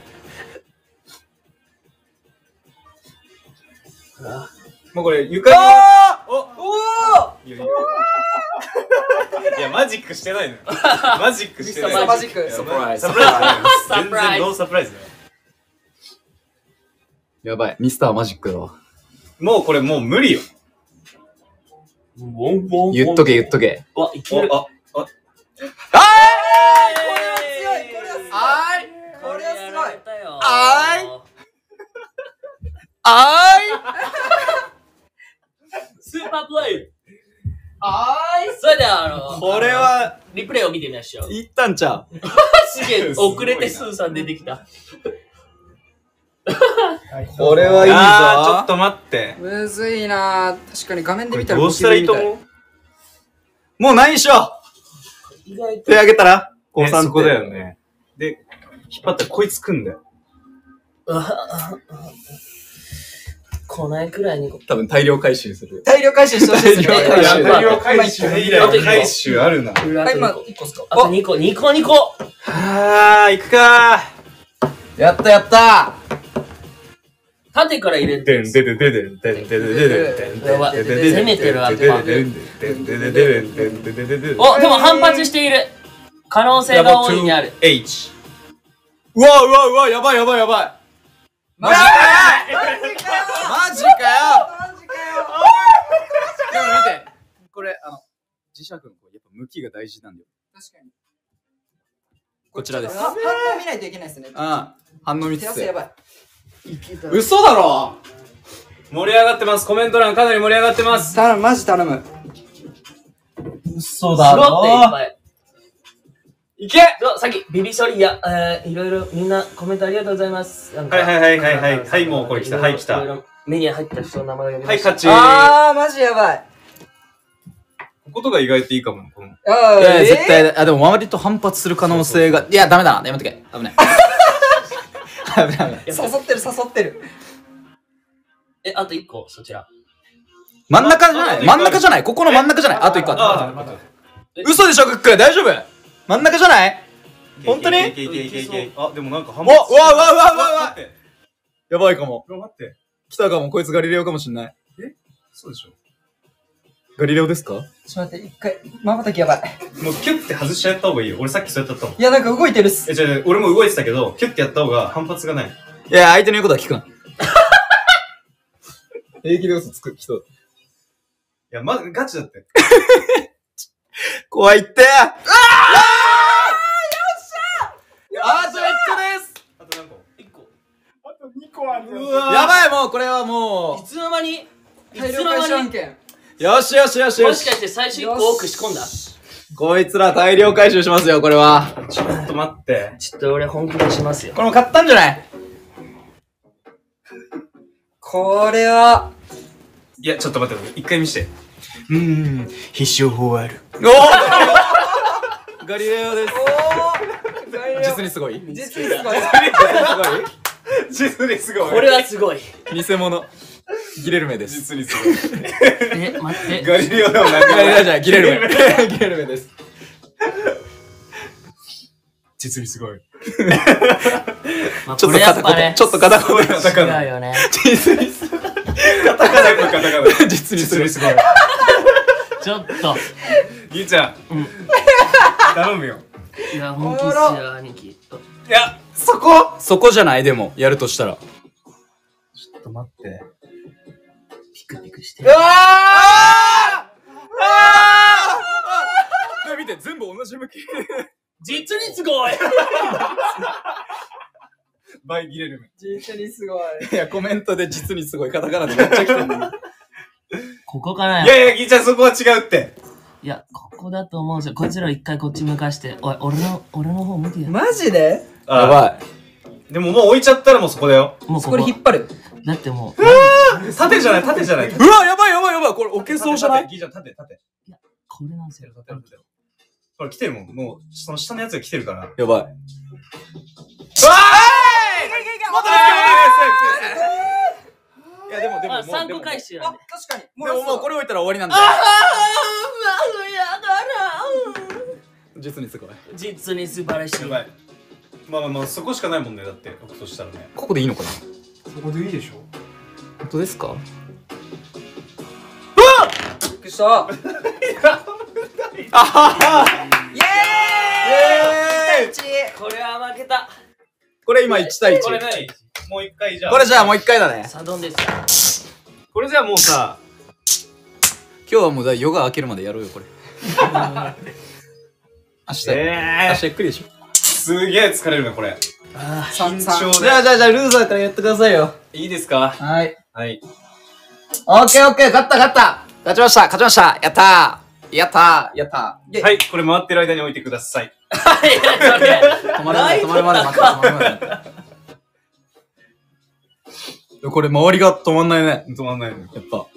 C: もうこれ床に。お
F: お
C: いいよいいよいや、マジックしてないのよ。マジックしてない。
F: ミスターマジック
C: いや
A: サプライズ
C: サプライズじゃない。
D: サプライズ
C: 全然ノーサプライズだよ。
A: やばい、ミスターマジックだわ。
C: もうこれもう無理よ。
A: 言っとけ言っとけ。
D: わ、いける。
C: あ、
F: これは強い。これは
A: あーい
F: すごい。これはすごい。
A: あーいあ
D: スーパープレイ。それでは
C: これは、
D: リプレイを見てみましょう。
A: いったんちゃう。
D: すげえ、遅れてスーさん出てきた。
A: これはいいぞ。
C: あー、ちょっと待って。
F: むずいな。確かに画面で
C: これ
F: 見たら
C: どうしたらいいと思う
A: もう何にしよ
D: 意外と
A: う。手挙げたら
C: ねそこだよね。で、引っ張ったらこいつ来んだよ。
D: 来ないくらいにこ
A: 多分大量回収する。
F: 大量回収してほしいですね。
A: 大量
C: 回収
F: 今
C: 以来回収あるな。
D: あと
F: 今
D: 2個っすか。あと2個、2個、2個。
C: はー、行くか
A: やったやった
D: 縦から入れる。
C: でんででででんでんででででん
D: やばい攻めてるわ
C: でででんでんでででんでんでででで
D: お、でも反発している。可能性が大いにある。
C: H。
A: うわうわうわ、やばいやばいやばい。
F: マジかよ。
A: マジかよ。
F: マジかよ。
A: でも見て。これ、磁石のこうやっぱ向きが大事なんだよ。
F: 確かに。
A: こちらです。
F: 反応見ないといけないですね。
A: うん。反応見つつ。
F: 手汗やばい。
A: 嘘だろ。
C: 盛り上がってます。コメント欄かなり盛り上がってます。
F: 頼む、マジ頼む。
A: 嘘
D: スロッていっぱい。
C: いけ
D: さっき、ビビソリア、いろいろみんなコメントありがとうございます。はい
C: はい、もうこれ来た。はい、来た。
D: 目に入った人の名前が
C: はい、勝ち。
F: あー、マジやばい。
C: こことが意外といいかも。この
F: あー、
A: いや、絶対だ。あ、でも周りと反発する可能性が。いや、ダメだな。やめとけ。危ない。危ない危ない。
F: 誘ってる、誘ってる。
D: あと1個、そちら。
A: 真ん中じゃない真ん中じゃないここの真ん中じゃないあと一個あった。嘘でしょ、クック大丈夫真ん中じゃない本当に
C: いけいけ。あ、でもなんか反
A: おうわうわうわうわうわ
C: 待って。
A: やばいかも。
C: 待って。
A: 来たかも、こいつガリレオかもしんない。
C: そうでしょ。
A: ガリレオですか？
F: ちょっと待って、一回、瞬きやばい。
C: もうキュッて外しちゃった方がいいよ。俺さっきそうやってやったもん。
F: いや、なんか動いてるっす。
C: じゃあ俺も動いてたけど、キュッてやった方が反発がない。
A: いや、相手の言うことは聞くな。平気で嘘つく人。
C: いや、まずガチだって。
A: 怖いって。あと1個です。
C: あと何個？
D: 1個。
B: あと2個あるよ。
A: やばい、もうこれはも
D: いつの間にい
F: 大量
D: つの間に
F: 回収案件。
A: う。よしよしよしよし。
D: もしかして最初1個多く仕込んだ？
A: こいつら大量回収しますよ、これは。
C: ちょっと待って。
D: ちょっと俺本気出しますよ。
A: これも買ったんじゃない？
F: これは、
C: いや、ちょっと待って、一回見して。
B: 必勝法ある。
A: おーガリレオです。実にすごい。
F: 実にすごい。
C: 実にすごい。
D: これはすごい。
A: 偽物。ギレルメです。
C: 実にすごい。
D: 待って。
C: ガリレオでもなく
A: ガリレオじゃない、ギレルメ。ギレルメです。
C: 実にすごい。
D: まあ
A: ちょっ
D: ことれや
A: 片
D: っぱね
A: 言。ちょっと片言。
C: カタカナ。
D: 違うよね。
A: 実にすごい。
C: カタカナ、カタカナ。
A: 実にすごい。
C: すごい。
D: ちょっと。
C: ぎーちゃん。頼むよ。
D: いや、本気っすよ、兄貴。
C: いや、そこ
A: そこじゃない、でも、やるとしたら。
C: ちょっと待って。
D: ピクピクして
A: うわ
D: る。
A: 見て、全部同じ向き。
D: 実にすごい。
C: バイギレルメ。
F: 実にすごい。
A: いや、コメントで実にすごいカタカナでめっちゃ来てるのに。
D: ここかな。
C: いやいや、ぎーちゃんそこは違うって。
D: いや、ここだと思うんですよ。こいつら一回こっち向かして。おい、俺の方見てよ。
F: マジで
A: やばい。
C: でももう置いちゃったらもうそこだよ。
D: もう
F: これ引っ張る。
D: だってもう、
C: 縦じゃない、縦じゃない。
A: うわ、やばいやばいやばい。これ、置けそうじゃない？
C: ぎーちゃん縦。
D: これなんですよ。
C: ほら来てるもん。もう、その下のやつが来てるから。
A: やばい。
C: もっと
A: いや、でも、
D: あ、3個回収なんで。
F: 確かに。
A: でももうこれ置いたら終わりなんだよ。実にすごい。
D: 実に素晴らしい。
C: やばい。まあ、そこしかないもんね。だって、置くとしたらね。
A: ここでいいのかな？
B: そこでいいでしょ。
A: 本当ですか？
F: びっくりした。
A: あはは
F: イエーイ！
D: これは負けた。
A: これ今1対1。
C: これ何？もう一回じゃあ。
A: これじゃあもう1回だね。
D: サドンですよ。
C: これじゃあもうさ、
A: 今日はもう夜が明けるまでやろうよ、これ。明日。明日ゆっくりでしょ。
C: すげえ疲れるね、これ。
D: あ
C: 緊張で。
A: じゃあ、ルーザーからやってくださいよ。
C: いいですか？
A: はい。
C: はい。
A: オッケーオッケー、勝った勝ちましたやったーやったー
C: はい、これ回ってる間に置いてください。
D: あ。いや、それ。
A: 止まるまで待って。これ周りが止まんないね。
C: 止まんないの。
A: やっぱ。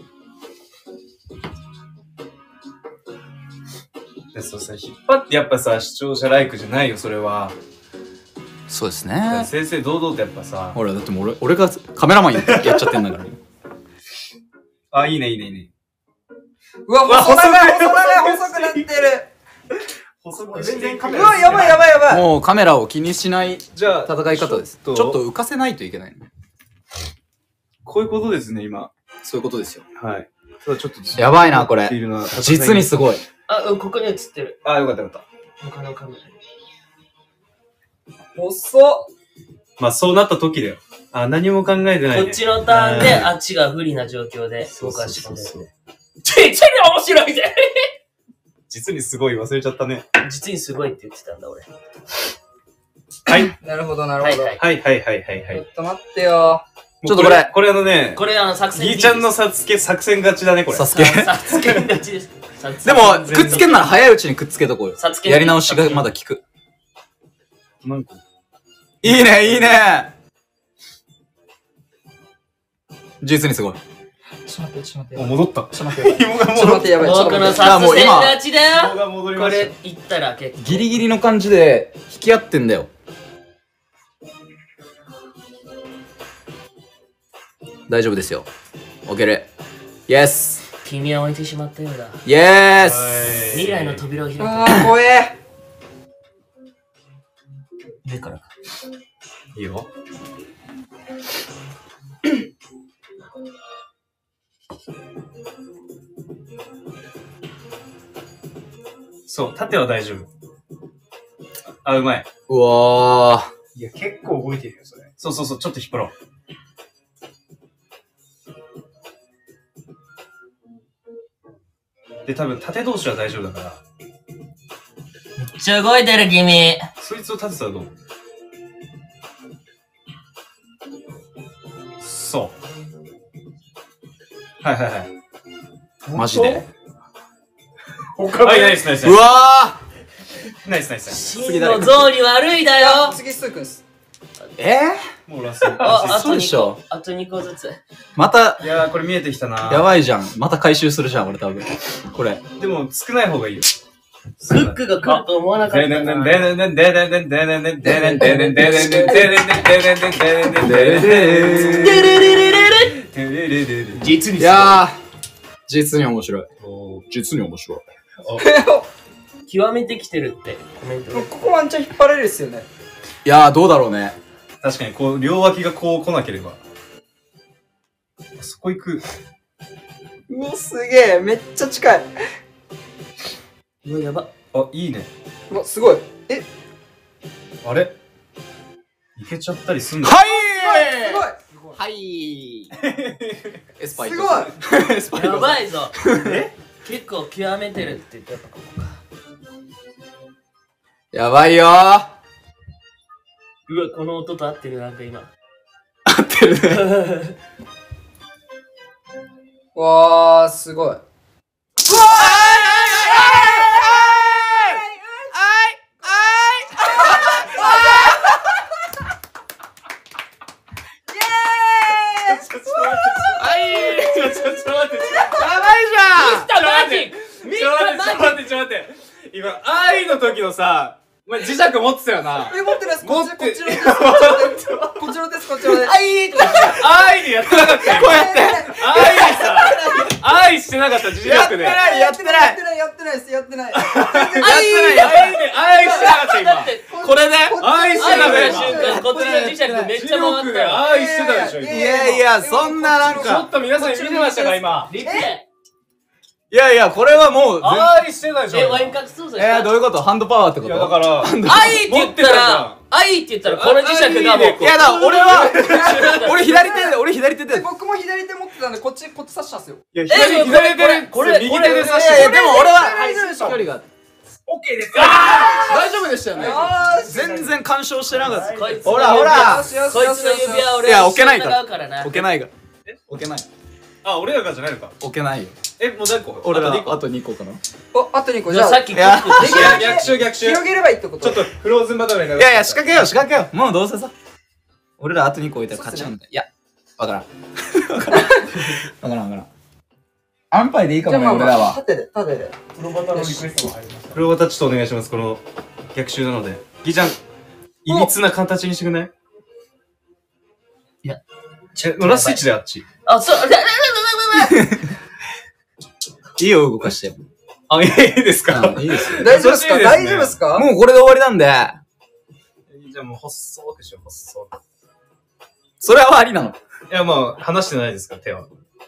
C: そうさ、引っ張ってやっぱさ、視聴者ライクじゃないよ、それは。
A: そうですね。
C: 正々堂々とやっぱさ。
A: ほら、だってもう俺がカメラマンやっちゃってんだから。
C: あ、いいね。
F: うわ、細くなってる。
C: 細く
B: 全然カメ
F: うわ、やばい。
A: もうカメラを気にしない
C: じゃあ、
A: 戦い方です。ちょっと浮かせないといけない。
C: こういうことですね、今。
A: そういうことですよ。
C: はい。ただちょっと、
A: やばいな、これ。実に
C: す
A: すごい。
D: あ、うん、ここに映ってる。
C: あ、よかった。
D: 他のカメラに。
F: 細っ。
C: まあ、そうなった時だよ。あ、何も考えてないね。
D: こっちのターンで、あっちが不利な状況で動かし込んでる。
C: そう
D: 実に面白いぜ。
C: 実にすごい忘れちゃったね。
D: 実にすごいって言ってたんだ、俺。
C: はい。
F: なるほど。
D: はいはい。
F: ちょ
C: はい。
F: っと待ってよ。
A: ちょっとこれ
C: これね、
D: これ作戦。
C: ギーちゃんの作戦勝ちだね、これ。
A: サスケ。
D: 作戦勝ちです。
A: でも、くっつけんなら早いうちにくっつけとこうよ。
D: サツケ
A: やり直しがまだ効く。
C: なんか、
A: いいね。実にすごい。
F: ちょっと待って。
C: 戻った。
F: ちょっと待って、やばい。
D: 僕の
A: あ
D: 作戦
A: もう今
D: 勝ちだよ。
C: が戻り
D: こ
C: ました
D: れ、言ったら結構。
A: ギリギリの感じで引き合ってんだよ。大丈夫ですよ。オッケーレ。イエス。
D: 君は置いてしまったようだ。
A: イエス。
D: 未来の扉を開く。
F: 怖え。
D: 上からか。
C: いいよ。 そう、縦は大丈夫。あ、うまい。
A: うわ
B: いや、結構動いてるよ、それ。
C: そうそうそう、ちょっと引っ張ろう。で、多分縦同士は大丈夫だから、
D: めっちゃ動いてる君。
C: そいつを立てたらどう？そう。はいはいはい。
A: マジで。
C: はい、ナイスナイス
A: うわ
C: ナイスナイス。
D: 真のゾウに悪いだよ。
F: 次スー君っす。
C: もうラスト。
D: あ
A: そうでしょ。
D: あと2個ずつ。
A: また、
C: いやー、これ見えてきたな。
A: やばいじゃん。また回収するじゃん、俺多分。これ。
C: でも、少ない方がいいよ。
D: フックが来ると思わなかったな。
C: 実に
A: いやー、実に面白い。実に面白い。
D: 極めてきてるってコメントが。
F: ここワンチャン引っ張れるっすよね。
A: いやー、どうだろうね。
C: 確かに、こう、両脇がこう来なければ。そこ行く。
F: うわ、すげえ。めっちゃ近い。
D: うわ、やば。
C: あ、いいね。
F: うわ、すごい。え、
C: あれいけちゃったりすんの？
F: すごい
A: はいエスパイ
F: すごい
A: エスパイ
D: やばいぞ。結構極めてるって言ってやっぱここか。
A: やばいよー。
D: うわ、この音と合ってるなんか今。
A: 合ってるね。
F: わー、すごい。
C: ちょっと待って。今、愛の時のさ、お前磁石持ってたよな。
F: え、持ってないです。こっちのです。こっちのです。
C: 愛でやってなかったよ。こうやって。愛でさ、愛してなかった磁石で。
F: やってないです。
C: 愛してなかった今。
A: これで
C: 愛してなかった今。
D: こっちの磁石めっちゃ回ったよ。
C: 愛してたでしょ今。
A: いやいや、そんななん
C: ちょっ
A: か。
C: と皆さん見てましたか今。
D: リプレ
A: いやいや、これはもう、
C: 愛してたでしょ。
D: ワイン隠そうとした
A: どういうことハンドパワーってこ
C: いや、
A: と
C: だから、
D: 愛って言ったら、愛って言ったらこの磁石がもう。
A: いやだ、俺は、俺左手で。
F: 僕も左手持ってたんで、こっち刺したんですよ。
C: いや、左手で、
D: これ
C: 右手で刺して
A: いやいや、でも俺は、
F: 距
A: 距離が。
C: オッケーです。
A: 大丈夫でしたよね。
F: あー、
A: 全然干渉してなかった。
D: こいつの
A: ほらほら
F: よしよし
D: こいつの指輪俺
A: いや置けないから
D: 一緒に習うからな。
A: 置けないが。置けない。
C: あ、俺らがじゃないのか。
A: 置けないよ。
C: もう何個？
A: 俺ら、
C: あと2個
A: あと2個かな。
F: お、あと2個。じゃあ、
D: じゃあさっきク
A: いや
D: ックして
C: 逆襲。
F: 広げればいいってこと。
C: ちょっとフローズンバトルになる。
A: いやいや、仕掛けよう。もうどうせさ。俺らあと2個置いたら勝ちなんだよ。いや、わからん。アンパイでいいかもね、
F: じゃあまあ
A: 俺らは。
F: 縦で。
B: プロバタのリクエストも入りました。
C: フローバタちょっとお願いします。この逆襲なので。ギちゃん、いびつな形にしてくんない？
D: いや。
C: ラスイッチであっち。
D: あ、そう、
A: いいよ、動かして。
C: あ、いいですか？
A: いいですよ。
F: 大丈夫ですか？
C: 優しいですね
F: 大丈夫ですか？
A: もうこれで終わりなんで、
C: じゃあもう細くしよう、細く。
A: それはありなの。
C: いや、まあ、離してないですから、手は。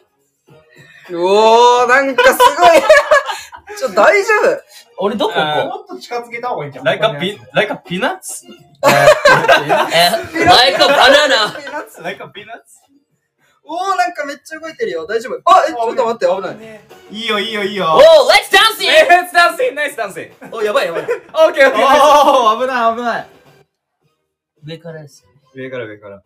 F: おー、なんかすごい。大丈夫？
D: 俺どこ
B: もっと近づけた方がいいんじゃん。
C: ライカピナッツ
D: ライカバナナ
C: ライカピナッツ
F: おー、なんかめっちゃ動いてるよ。大丈夫？あ、ちょっと待って、危ない。
C: いいよ。
D: おー、Let's dancing!
C: ナイスダンス
D: お、やばい。
C: オッケー。
A: おー、危ない。
D: 上からですよね。
C: 上から。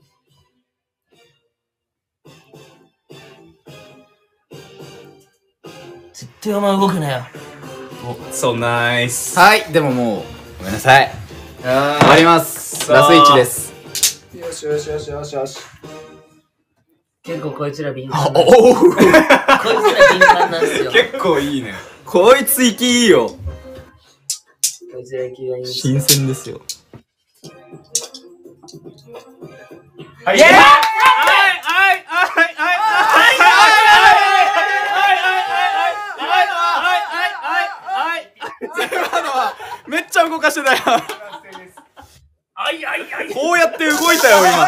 D: 絶対お前動くなよ。
C: そうナイス。
A: はい、でももう、ごめんなさい。
C: あ
A: 終わります。ラスイッチです。
F: よし。
D: 結構こいつら敏感。
A: おお
D: こいつら敏感なんですよ。
C: 結構いいね。
A: こいつ生きいいよ。
D: こいつら生きがいいんですよ。
A: 新鮮ですよ。
C: はい。
A: 今のは、めっちゃ動かしてたよ。こうやって動いたよ、今。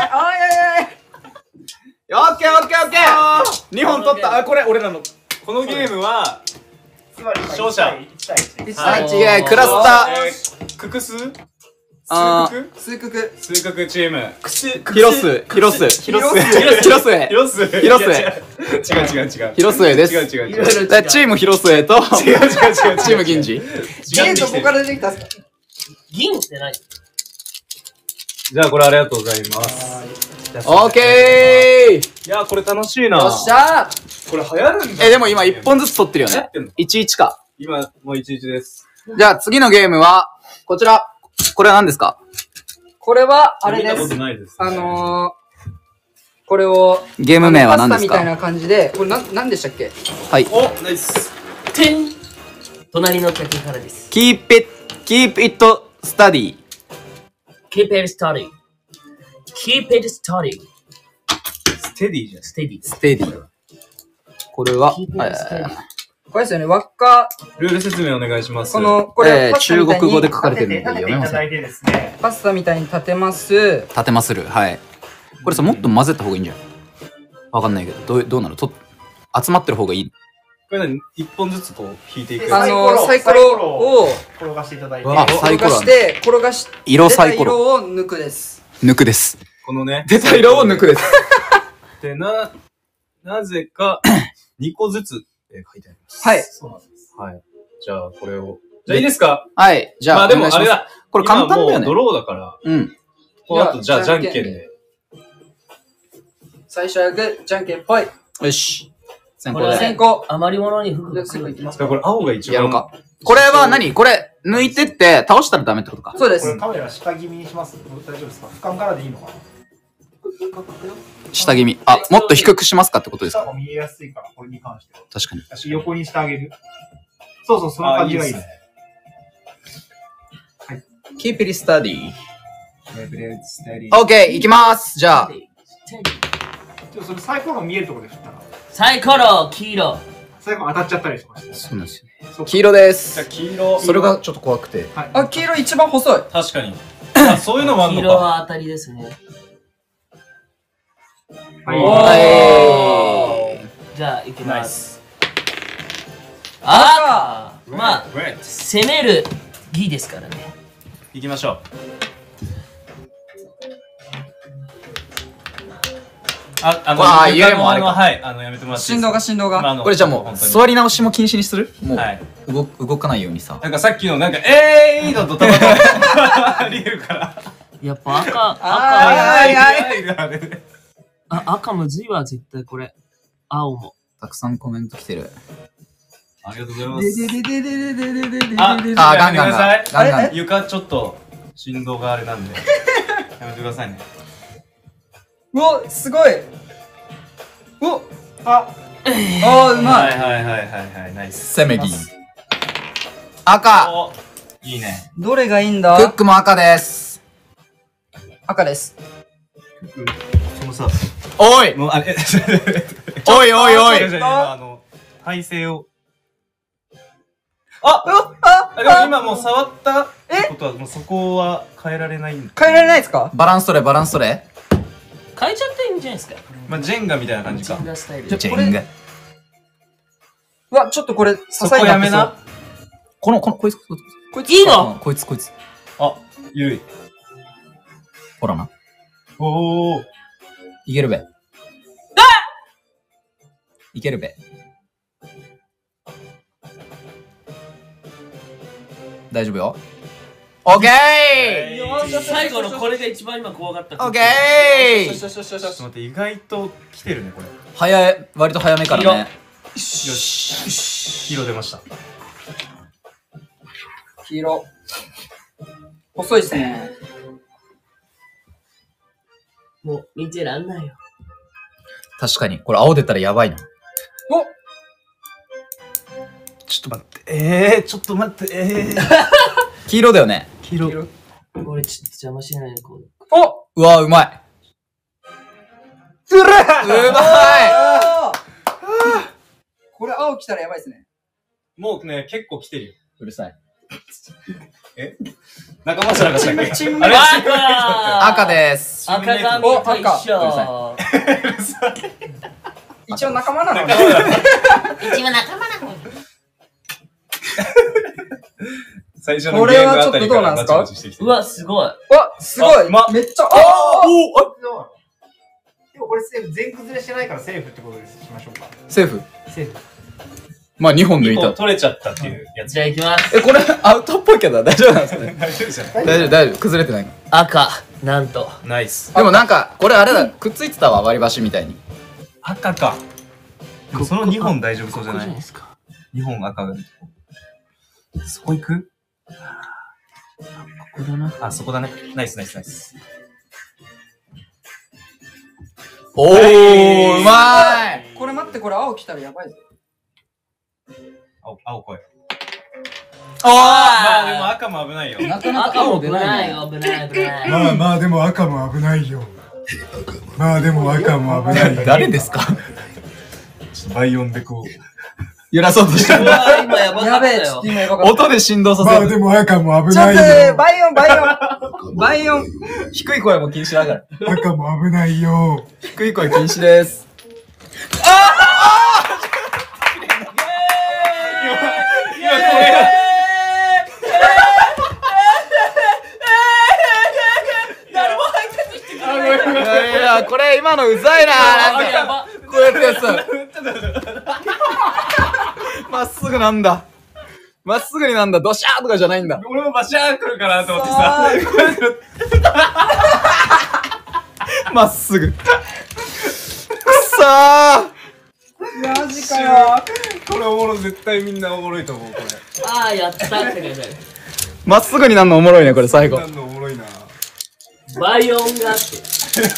A: オッケー。2本取った。あ、これ、俺らの。
C: このゲームは、
B: つまり今
C: 勝者
B: 1対1。
A: あ、違う、クラスター。
C: ククス
A: あ
F: 数角。
C: 数学チーム。
A: ヒロス、ヒロス、ヒロス、ヒロスエ、
C: 広末。
A: 広末
C: いや違う。
A: ヒロスエです。
C: 違う。
A: でチームヒロスエと、チーム銀次。
F: 銀どこから出てきたんすか？
D: 銀って何？
C: じゃあこれありがとうございます。
A: オーケー。
C: いやこれ楽しいな。
F: よっしゃ
C: これ流行るんだ。
A: でも今1本ずつ取ってるよね。
C: 流行ってんの
A: 11か。
C: 今もう11です。
A: じゃあ次のゲームは、こちら。これは何ですか？
F: これは、あれで
C: 見たこと
F: す。
C: ないです。
F: これを、
A: ゲーム名は何ですか？
F: パスタみたいな感じで、これなんでしたっけ？
A: はい。
C: おナイス。
D: てん隣の客からです。
A: Keep it study.
D: Keep it study. Keep it study.
C: ステディじゃん。
D: Steady.
A: Steady. これは、
D: Keep it steady.
F: これですよね、輪っか、
C: ルール説明お願いします。
F: これ、パスタみたい
A: 中国語で
F: に
A: 書かれてる
B: 立ててい
A: ので読めません。
B: ただいてですね。
F: パスタみたいに立てます。
A: 立てまする。はい。これさ、もっと混ぜた方がいいんじゃん。わかんないけど、どうなる集まってる方がいい。
C: これ何一本ずつこう引いていく。
B: サイコロ
F: サイコロを
B: 転がしていただいて。
A: あサイ
F: 転
A: コロ
F: がして、転がし、
A: 色サイコロ。
F: 出た色を抜くです。
A: 抜くです。
C: このね。
A: 出た色を抜くです。
C: で、なぜか、2個ずつ書いてあります。
F: はい。
B: そうなんです。
C: はい。じゃあ、これを。じゃあ、いいですか？
A: はい。じゃあ、
C: まあでも、
A: お願いします
C: あれだ。
A: これ簡単だよね
C: 今もうド。ローだから、
A: うん。
C: この後、じゃあ、じゃんけん
F: じゃんけん
C: で。
F: 最初はグー、じゃんけんぽい。
A: よし。先
D: これは
A: 行で。
F: 先行。
D: 余り物に服
F: じゃ
D: が来る
F: あすぐ行きます
C: じゃあこれ、青が一番。
A: やろうか。これは何？これ、抜いてって倒したらダメってことか。
F: そうです
B: これ。カメラ下気味にします。大丈夫ですか？俯瞰からでいいのかな？
A: 下気味。あ、もっと低くしますかってことですか？
B: 下も見えやすいから、これに関しては。
A: 確かに。
B: 私横にしてあげる。そう、その感じがいいです。
A: Keep it steady.
B: ち
A: OK、いきます。じゃあ、
B: ょっとそれサイコロ見えるところで振ったら、
D: サイコロ、黄色。
B: サイコロ当たっちゃったりとかして。
A: そうなんですよね。
B: そう
A: 黄色で
C: じゃあ、
A: す。
C: 黄色。
A: それがちょっと怖くて。
B: はい。
F: あ、黄色一番細い。
C: 確かに。あ、そういうのもあ
D: 黄
C: るのか。
D: 色は当たりですね。
B: はい。
A: は
D: じゃあ、いき
C: ナイ
D: ます。
C: ス。
D: 赤まあ、
C: レッド。
D: 攻める義ですからね。
C: 行きましょう。
A: わあ揺れもあれか
C: はい、やめてもらっていいですか。
F: 振動が。
A: これじゃあもう、
C: 本当に
A: 座り直しも禁止にするもう、
C: はい。
A: 動かないようにさ。
C: なんかさっきのなんか、のとたまたありえるから。
D: やっぱ赤、
F: はい
D: 赤むずいわ、絶対これ。青も。
A: たくさんコメント来てる。
C: ありがとうございます。
A: あガンガンが
C: やめてください。
A: ガンガン。
C: 床ちょっと振動があれなんで。やめてくださいね。
F: うお、すごい。お、
B: あ、
F: うま。
C: はいいはいはいはいはい、ナイス。
A: セメギ。赤。
C: おいいね。
F: どれがいいん
A: クッ
F: だ？
A: クも赤です。
F: 赤です。
C: そのさ、
A: おい
C: もうあれ、
A: おいおいおい
C: 今体勢を。でも今もう触ったってことは、もうそこは変えられないんだ。
F: 変えられないですか？
A: バランス取れ、バランス取れ。
D: 変えちゃっていいんじゃないですか。
C: まあ、ジェンガみたいな感じか
D: ジェン。ガスタイル。
A: ジェンガ。
F: うわ、ちょっとこれ、支
C: そこ
F: えになってそう
C: やめな。。
A: こいつ。
F: こいつ
D: いいの？
A: こいつ。
C: あ、ゆい。
A: ほらな。
C: おー。
A: いけるべ。いけるべ。大丈夫よ。オッケ
D: 最後のこれが一番今怖かった。
A: ーオッケー
F: よしよしよしよし
C: ちょっと待って、意外と来てるね、これ。
A: 割と早めからね。
C: よし。黄色出ました。
F: 黄色。細いですね。
D: もう見てらんないよ。
A: 確かに。これ青出たらやばいな。
F: お、
C: ちょっと待って。ちょっと待って。
A: 黄色だよね。
C: 黄色。
D: 俺ちょっと邪魔しないでこう。
F: お、
A: うわ、うまい。うまい
F: これ青来たらやばいですね。
C: もうね、結構来てるよ。
A: うるさい。
C: 仲間じゃなかったっけ？
F: チーム
C: あれ
A: 赤です。
D: 赤髪
F: お
D: と一緒。
F: 一応仲間なのね。
G: 一応仲間なの。
C: 最初のゲームあたりからバチバチしてきて。
D: うわ、すごい。
F: わ、すごいめっちゃ、
B: でもこれセーフ、全崩れしてないからセーフってことです。しましょうか。
A: セーフ。
B: セーフ。
A: まあ2本抜い
C: 1本
A: た。
C: 取れちゃったっていうやつ。
D: じゃあ行きます。
A: これアウトっぽいけど大丈夫なんですかね。
C: 大丈夫じゃない
A: 大丈夫、崩れてない。
D: 赤、なんと。
C: ナイス。
A: でもなんか、これあれだ、くっついてたわ、割り箸みたいに。
C: 赤か。でもその2本大丈夫そうじゃ
D: ここ
C: ない
D: じゃないですか。
C: ?2 本赤が出てそこ行く
D: ここだな。
C: あ、そこだね。ナイスナイスナイス。
A: おー、うまい。
F: これ待って、これ青来たらやばいぞ。
C: 青来い。
A: あ
C: まあでも赤も危ないよ。
F: なかなか
D: 赤も危
F: 青出な
D: ないい
F: よ。
D: よ、危ない、危ない。
B: まあまあでも赤も危ないよ。まあでも赤も危ないよ。
A: 誰ですか？
C: ちょっと倍音でこう。
A: 揺らそうとしてる。
D: うわ、今やばか
F: やべえ、
D: ったよ
F: ちょっと。今やばかった。
A: 音で振動させる。
B: でも赤も危
F: ちょっとね、倍音、倍音。倍音。
A: 低い声も禁止だから。
B: 赤も危ないよ。
A: 低い声禁止です。
C: 今これ
A: いや、これ今のうざいな。なんか、
D: やば。
A: こうやってやつ。まっすぐなんだ。まっすぐになんだ。ドシャーとかじゃないんだ。
C: 俺もバシャー来るかなと思ってさ。
A: まっすぐ。くっさ
F: マジかよ。
C: これおもろい、絶対みんなおもろいと思う、これ。
D: あー、やったって感じだよ。
A: ー。まっすぐになるのおもろいね、これ最後。
C: なんのおもろいな。
D: バイオンがあって。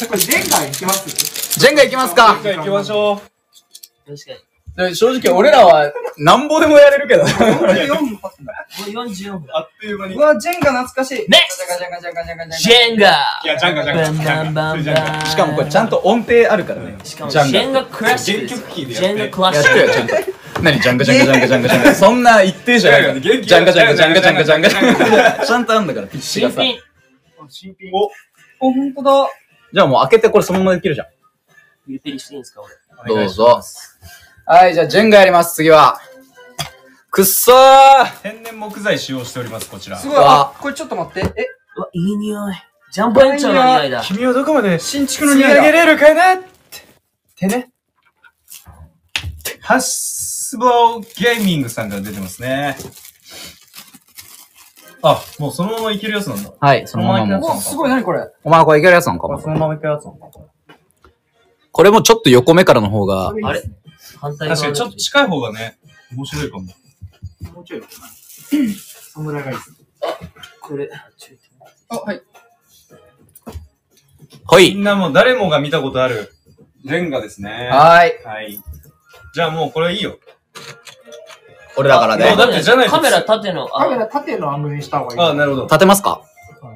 B: これジェンガいきます
A: ジェンガ行きますか。
C: じゃあ行きましょう。
D: 確かに。
A: 正直俺らはなんぼでもやれるけど。
F: 44分経つんだ。
D: もう44分。
C: あっという間に。
F: うわ、ジェンガ懐かしい。
D: ネ
F: ジャンガジャンガジャンガジャンガジ
D: ジェンガ
C: いや、ジャンガジャンガ。
D: バンバンバンバン。
A: しかもこれちゃんと音程あるからね。
D: しかもジェンガクラシックですよ。
C: 原曲キーで
D: ジェンガクラ
A: やっ
D: シック。
A: てよちゃんと。何ジャンガジャンガジャンガジャンガジャンガ。そんな一定じゃないから。ジャンガジャンガジャンガジャンガジャンガジャンガ。ちゃんとあるんだから、ピッチがさ。
D: 新品。
B: 新品。
F: お、ほんとだ。
A: じゃあもう開けてこれそのままできるじゃん。
D: リペリしていいんですか、俺。
A: どうぞ。はい、じゃあジェンガやります、次は。くっそー。
C: 天然木材使用しております、こちら。
F: すごい。
A: あ
F: これちょっと待って。え、
D: うわ、いい匂い。ジャンボ園長の匂いだ。
C: 君はどこまで
F: 新築の
C: 積み
F: 匂いだ。
C: 上げれるかなってね。ハスボーゲーミングさんから出てますね。あ、もうそのままいけるやつなんだ。
A: はい、そのままもう。
F: お、すごい、なにこれ。
A: お前これいけるやつなのかも。
C: そのままいけるやつなんだ。
A: これもちょっと横目からの方が、
D: あれ反対側
C: 確かにちょっと近い方がね、面白いかも。
B: もうちょい。侍がいいです。
D: これ、
F: あ、はい。
A: ほい。
C: みんなもう誰もが見たことあるレンガですね。
A: はーい。
C: はい。じゃあもうこれいいよ。
A: 俺だからね
C: だ。ってじゃないと
D: カメラ縦の、
B: カメラ縦のアングルにした方がいい。
C: あ、なるほど。
A: 立てますか？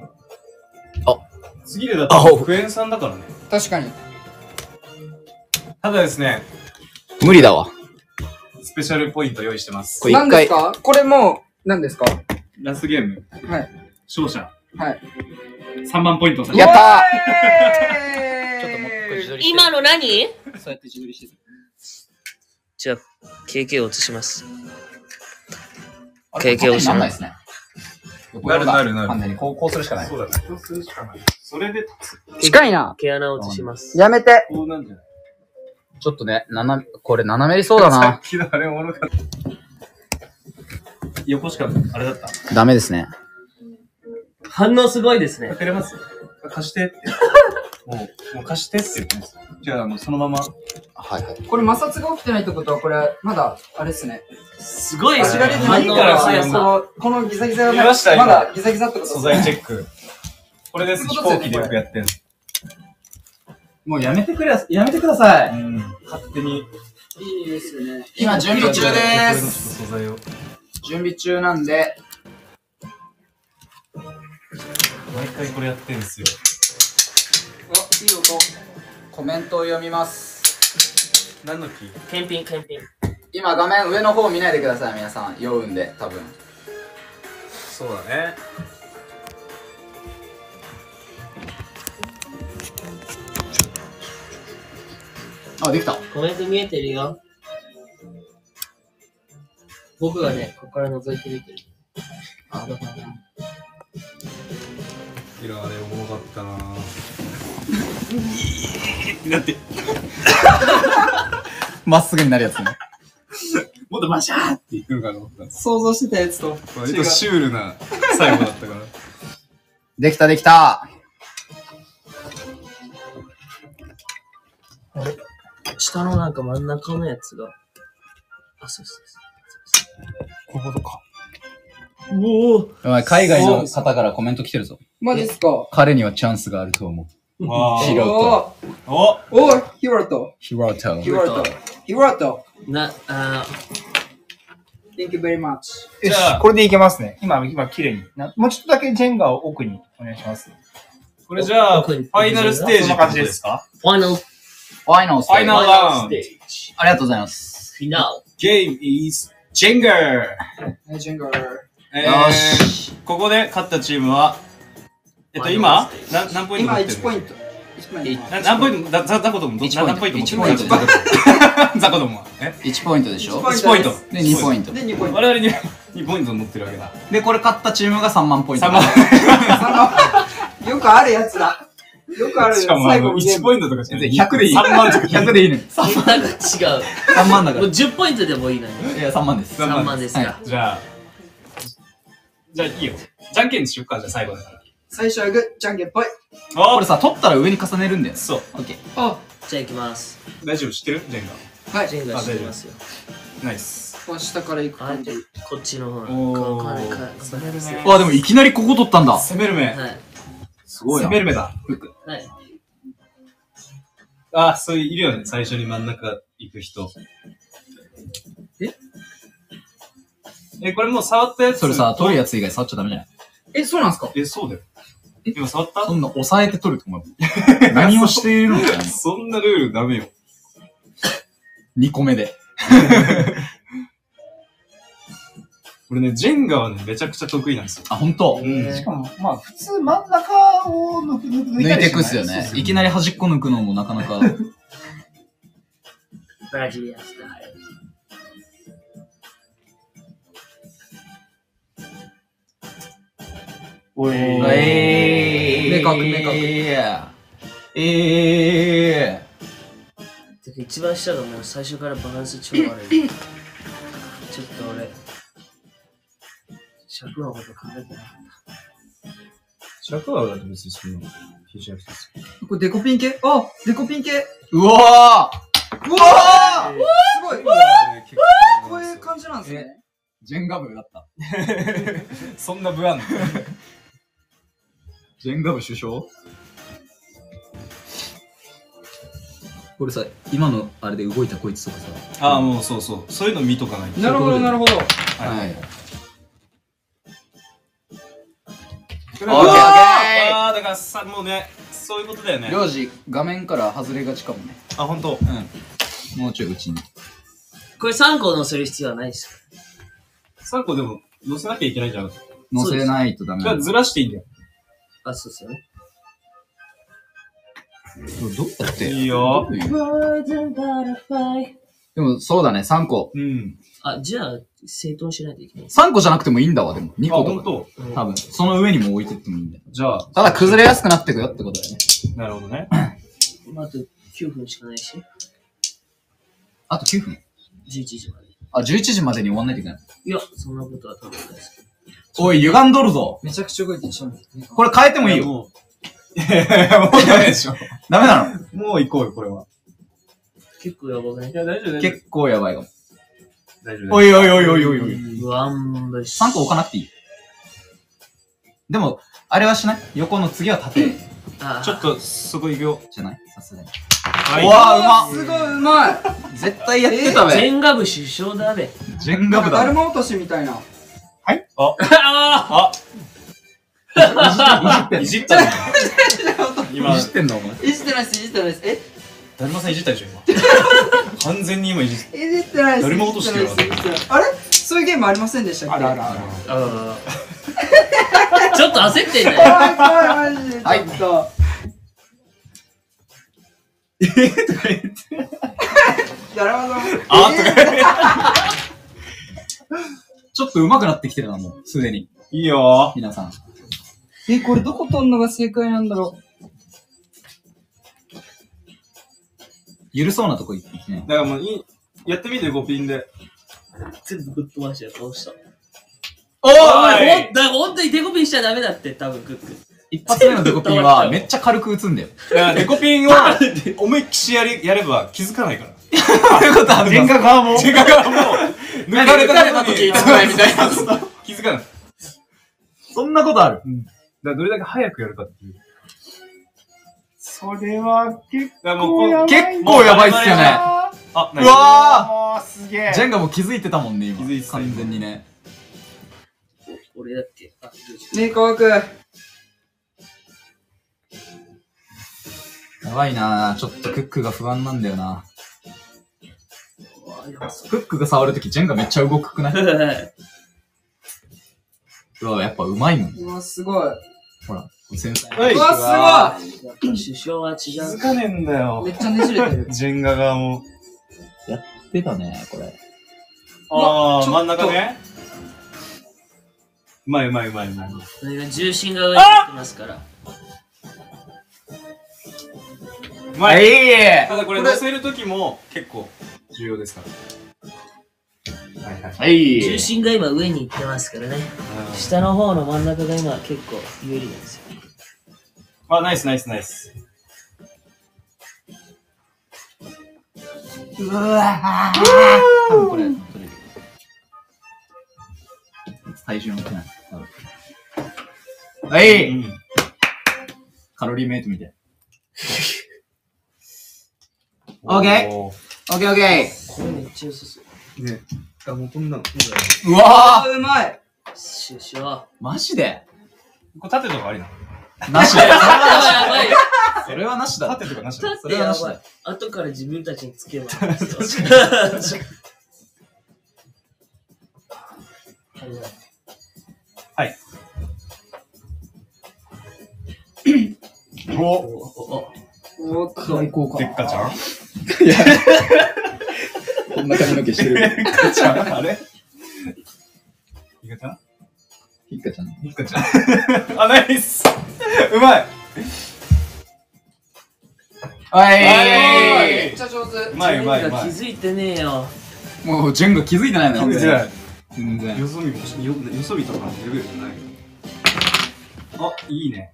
C: 次でだってクエン酸だからね。
F: 確かに。
C: ただですね、
A: 無理だわ。
C: スペシャルポイント用意してます。
A: これ
F: 何ですかこれもう、何ですか
C: ラストゲーム、
F: はい。
C: 勝者、
F: はい。
C: 3万ポイント差し
A: やったー。
F: ちょっともう
A: これ自撮り
D: 今の何？
A: そうやって自撮りしてる。
D: じゃあ、KK を移します。
A: あ
D: 経験をしない
A: なんないですね。
C: なるなるなる
A: 完全にこうするしかない。
C: そうだね。そうするしかない。それで立つ。
F: 近いな。
D: 毛穴を移します。
F: やめて。
C: こうなんじゃない
A: ちょっとね、これ斜めりそうだ
C: さ
A: な
C: っ。きのあれおもろかった。横しかあれだった。
A: ダメですね。
D: 反応すごいですね。
C: かれます貸してって。もう貸してって言ってます。じゃあ、そのまま。
A: はいはい。
F: これ摩擦が起きてないってことは、これ、まだ、あれっすね。
D: すごいですね。
F: 足が出てない
D: 反応
F: から、
D: の速さ。
F: このギザギザが
C: 見ました今
F: まだギザギザってこと
C: 素材チェック。これです、飛行機でよくやってんの。
A: もうやめてください。
C: 勝手に。
F: いいですね。
A: 今準備中で
C: これ
A: ー
C: のちょっと
A: す。
C: 素材を。
A: 準備中なんで。
C: 毎回これやってんすよ。
F: いい音。
A: コメントを読みます。
C: 何の木
D: 検品、検品。
A: 今画面上の方見ないでください、皆さん。酔うんで、多分。
C: そうだね。
A: あ、できた。
D: コメント見えてるよ。 僕がね、ここから覗いてみてる。あ、だからな。
C: いや、あれおもろかったなぁ。だって、
A: まっすぐになるやつね。
C: もっとバシャーっていくのかと思ったんです。
F: 想像してたやつと。
C: 割とシュールな最後だったから。
A: できたできた。
D: 下のなんか真ん中のやつが。あ、そうそうそう。
B: こういうことか。
D: おお。
A: お前海外の方からコメント来てるぞ。
F: マジっすか。
A: 彼にはチャンスがあると思う。
C: あ
A: 素人。
C: お
F: おヒロト。
A: ヒロト。
F: ヒロト。ヒロト。
D: あ
F: Thank you very much.
B: よ
C: じゃあ
B: し、これでいけますね。今綺麗に。もうちょっとだけジェンガを奥にお願いします。
C: これじゃあ、ファイナルステージってことですか？
D: ファイナル
A: ファイナルステージ。
C: ファイナルラウンド。
D: ステージ。
A: ありがとうございます。
D: フィナル。
C: Game is Jenga!
F: ジェンガー。
A: よし。
C: ここで勝ったチームは、今何ポイント
F: 今
C: 持ってる
F: 1ポイント。1ポイント。
C: 何ポイントザコども
A: 1ポイント
C: 何ポイント持ってる
A: 1ポイント
C: ザコどもは
A: 1ポイントでしょ。
C: 1ポイント
A: で、2ポイント。
F: で、2ポイント。
C: 我々に2ポイント持ってるわけだ。
A: で、これ勝ったチームが3万ポイント。
C: 3万。
F: よくあるやつだ。よくある
C: しかも1ポイントとかじゃない。
A: 100でいい。
C: 3万とか。
A: 100でいいね。
D: そんなの違う。
A: 3万だか
D: もう10ポイントでもいいのに。
A: ら。いや、3万です。
D: 3万ですか。
C: じゃあいいよ。じゃんけんにしよっか、じゃあ最後だから。
F: 最初はグー、じゃんけんぽい。
C: お
A: これさ、取ったら上に重ねるんだよ。
C: そう。
A: オッケー。
F: あ、
D: じゃあ行きます。
C: 大丈夫知ってるジェン
F: はい。
D: ジェンガしてますよ。
C: ガ。ナイス。
F: 下から行く
D: あえて
F: 感じ。
D: こっちの方
C: おー
D: か
C: 攻めるね
A: わ、でもいきなりここ取ったんだ。
C: 攻める目。
D: はい。
A: すごいな。
C: 攻める目だ。
D: はい。
C: あ、そういるよね。最初に真ん中行く人。これもう触ったやつ。
A: それさ、取るやつ以外触っちゃダメじゃない？
F: え、そうなんすか？
C: そうだよ。今触った
A: そんな押さえて取ると思う。何をしているのかな。
C: そんなルールダメよ。
A: 2個目で。
C: 俺ね、ジェンガはね、めちゃくちゃ得意なんですよ。
A: あ、ほんと？
C: うん
B: しかも、まあ、普通真ん中を抜
A: 抜いていくっすよね。いきなり端っこ抜くのもなかなか。
D: ブラジリアンスタイル。
B: おい。
F: 明確。
D: てか一番下がもう最初からバランス超悪い。ちょっと俺、尺のこと考えてなかっ
C: 尺はだって別にそんな気にしなくていいですよ。
F: これデコピン系あ、デコピン系
A: うわ
F: うわーすごいこ
C: こ
F: ういう感じなんですね。
A: ージェンガ部だった。
C: そんなブランド。
A: ジェンガ部首相これさ、今のあれで動いたこいつとかさ。
C: ああ、もうそうそう。そういうの見とかないと。
F: なるほど、なるほど。
A: はい。
C: オッケー
A: ー
C: ああ、だからさ、もうね、そういうことだよね。
A: りょうじ、画面から外れがちかもね。
C: あ、ほんと。
A: うん。もうちょいうちに。
D: た。これ3個乗せる必要はないですか
C: 3個でも乗せなきゃいけないじゃん。
A: 乗せないとダメなの。
C: じゃあずらしていいんだよ。
D: あ、そうですよね。
A: どうやって
C: いいよ。
A: でもそうだね、3個。
C: うん。
D: あ、じゃあ、整頓しないといけない。
A: 3個じゃなくてもいいんだわ、でも。2
C: あ、
A: 個とか。
C: ほんと。
A: 多分。その上にも置いてってもいいんだよ。
C: じゃあ、
A: ただ崩れやすくなってくよってことだよね。
C: なるほどね。
D: あと9分しかないし、
A: あと9分。
D: 11時まで。
A: あ、11時までに終わんないといけない。
D: いや、そんなことは多分ないですけど。
A: おい、歪んどるぞ。
F: めちゃくちゃ動いてるしょ。
A: これ変えてもいいよ。
C: もう。いやもうダメでしょ。
A: ダメなの？
C: もう行こうよ、これは。
D: 結構やばくない？
C: いや、大丈夫、
A: 結構やばいかも。
C: 大丈夫。
A: おいおいおいおいおいおい。
D: うわんぶし。
A: 3個置かなくていい。でも、あれはしない？横の次は縦
D: あ
C: ちょっと、そこ行くよ。
A: じゃない？さすがに。
C: は
A: うわー、うまっ。
F: すごい、うまい。
A: 絶対やってたべ。
D: ジェンガ部首相だべ。
A: ジェンガ部だ。
F: だるま落としみたいな。
D: あ
C: いじったね。今
A: い、じってんのお前。
F: いじってないです、いじってないです。え
C: だるまさんいじったでしょ、今。完全に今いじった。
F: いじってないです。
C: だるま落としてるわ
F: いじってないですあれそういうゲームありませんでしたっけ
B: ある。
D: あ。ちょっと焦ってんだよ。
F: 怖い怖い、マジで。
A: はい
F: ちょっと。だるまさん。
C: あーとか言って。
A: ちょっと上手くなってきてるな、もう、すでに。
C: いいよ
A: 皆さん。
F: これどこ取んのが正解なんだろ
A: 緩そうなとこ行ってね。
C: だからもうやってみて、5ピンで。
D: 全部ぶっ飛ばして倒した。
A: おーい
D: だから本当にデコピンしちゃダメだって、多分クック。
A: 一発目のデコピンはめっちゃ軽く打つんだよ。
C: だからデコピンは、思いっきしやれば気づかないから。
A: そういうことある
B: ジェンガ側も。
C: ジェンガ側も、抜かれた時
A: 気づかないみたいな。
C: 気づかない。だか
A: そんなことある。
C: らどれだけ早くやるかっていう。
B: それは結
C: だからもうこう
A: 結構やばいっすよね。
C: あ、
A: うわ
B: 構すげえ。
A: ジェンガも気づいてたもんね、今。
C: 気づいてた
A: 完全にね。
D: 俺だっけ？あ、
F: ねえ、乾く。
A: やばいなぁ。ちょっとクックが不安なんだよな。クックが触るときジェンガめっちゃ動くくない？うわ、やっぱうまいもん。
F: うわ、すごい。
A: ほら、繊細。
C: はいう
F: わ、
D: 首相は違
C: 気
D: う。
C: づかねえんだよ
F: め。っちゃねじれてる。
C: ジェンガ側も。
A: 出たね、これ。
C: あー、
F: ちょっと
C: 真ん中ね。うまい。
D: それが重心が上に行ってますから。
C: うまい。
A: い
C: ただこれ乗せるときも結構重要ですから。はい。
A: はい
D: 重心が今上に行ってますからね。下の方の真ん中が今結構有利なんですよ。
C: あ、ナイス。
A: うわぁ多分これ、取れる。体重乗ってない。はい、
C: うん。
A: カロリーメイトみたい。オッケーオッケーオッケ
D: これめっちゃ良さそう。
C: ね。あ、もうこんなの。
A: ーうわぁ
F: うまい。
D: 首相。
A: マジで
C: これ縦とかありな。
A: なしだよ。
D: やばいよ。
A: それはなしだ。
C: 縦とかなしだ。
D: だって
A: それはなしだ
D: やばい。後から自分たちにつけばいいんですよ。
C: はい。
D: お
F: おっと。
A: 最高か。
C: でっかちゃん
A: こんな髪の毛してる。
C: でっかちゃんあれいかちゃん
A: ひっかちゃん。
C: いかちゃんあ、ナイスうまい
F: めっちゃ上手。
C: うまい。
D: 気づいてねえよ。
A: もう、ジェンが気づいてないのよ。
C: 気づいてない。
A: 全然。
C: よそ見とかのレベルじゃない。あ、いいね。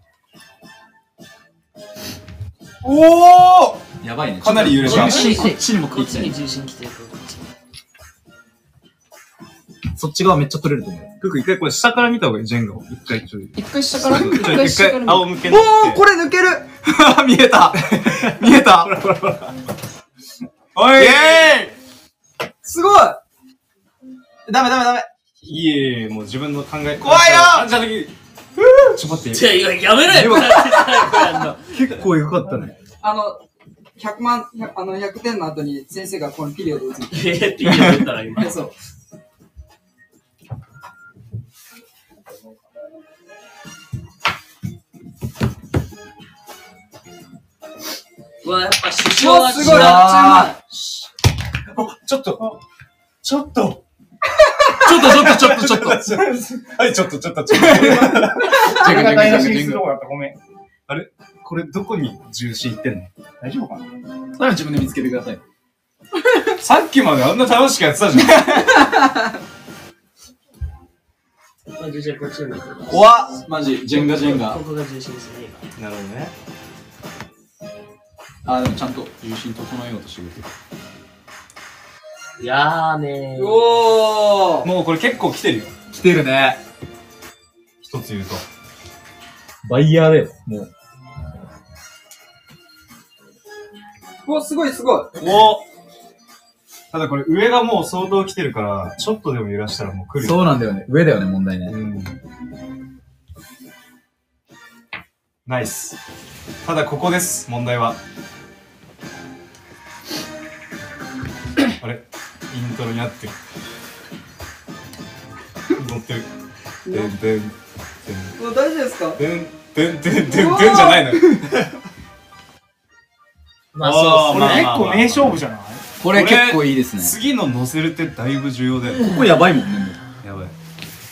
C: おー
A: やばいね。
C: かなり揺れた
A: 重心こっちに持って
D: こっちに
A: いきたい。
D: 重心来てるからこっちに。
A: そっち側めっちゃ取れると思う。
C: クク一回これ下から見た方がいい、ジェンガを。一回ちょい。
F: 一回下から
C: 一
F: 一回下から見る。
C: 仰向けに。
F: おー、これ抜ける。
A: 見えた見えた
C: おい
F: すごい。
A: ダメ。
C: いえ、もう自分の考え。
A: 怖いよ
C: あ、じゃあ、ちょっと待って。
D: じゃあやめろよ。やんの。
C: 結構エグかったね。
F: 100点の後に先生がこのピリオドを打つ。
D: って言ってたら今。
F: そう。
D: うわ、やっぱ首相は違う。
F: すごい。めっちゃ
C: ちょっと。
A: ちょっと。
C: はい、ちょっと。
A: ジェ
B: が台無しにするとこだった。ごめん。
C: これどこに重心いってんの？
B: 大丈夫かな。
A: それは自分で見つけてください。
C: さっきまであんな楽しくやってたじゃん。
D: じゃあこっちに向く。
A: 怖っマジ、ジェンガ。
D: ここが重心ですね、今。
C: なるほどね。
A: あ、でもちゃんと重心整えようとしてくれてる。
D: やーねー。
F: おー。
C: もうこれ結構来てるよ。
A: 来てるね。
C: 一つ言うと。
A: バイヤーだよ、もう。
F: お、すごい。
C: おただこれ上がもう相当来てるから、ちょっとでも揺らしたらもう来るよ。
A: そうなんだよね。上だよね、問題ね。
C: うん。ナイス。ただここです、問題は。あれイントロに合ってる。乗ってる。てんてん。
F: 大丈夫ですか？
C: てんてんてんてんてんじゃないのよ。
D: まあそうっす
B: これ
D: ね。
B: 結構名勝負じゃない？
A: これ結構いいですね。
C: 次の乗せるってだいぶ重要だよ。
A: ここやばいもんね、もう。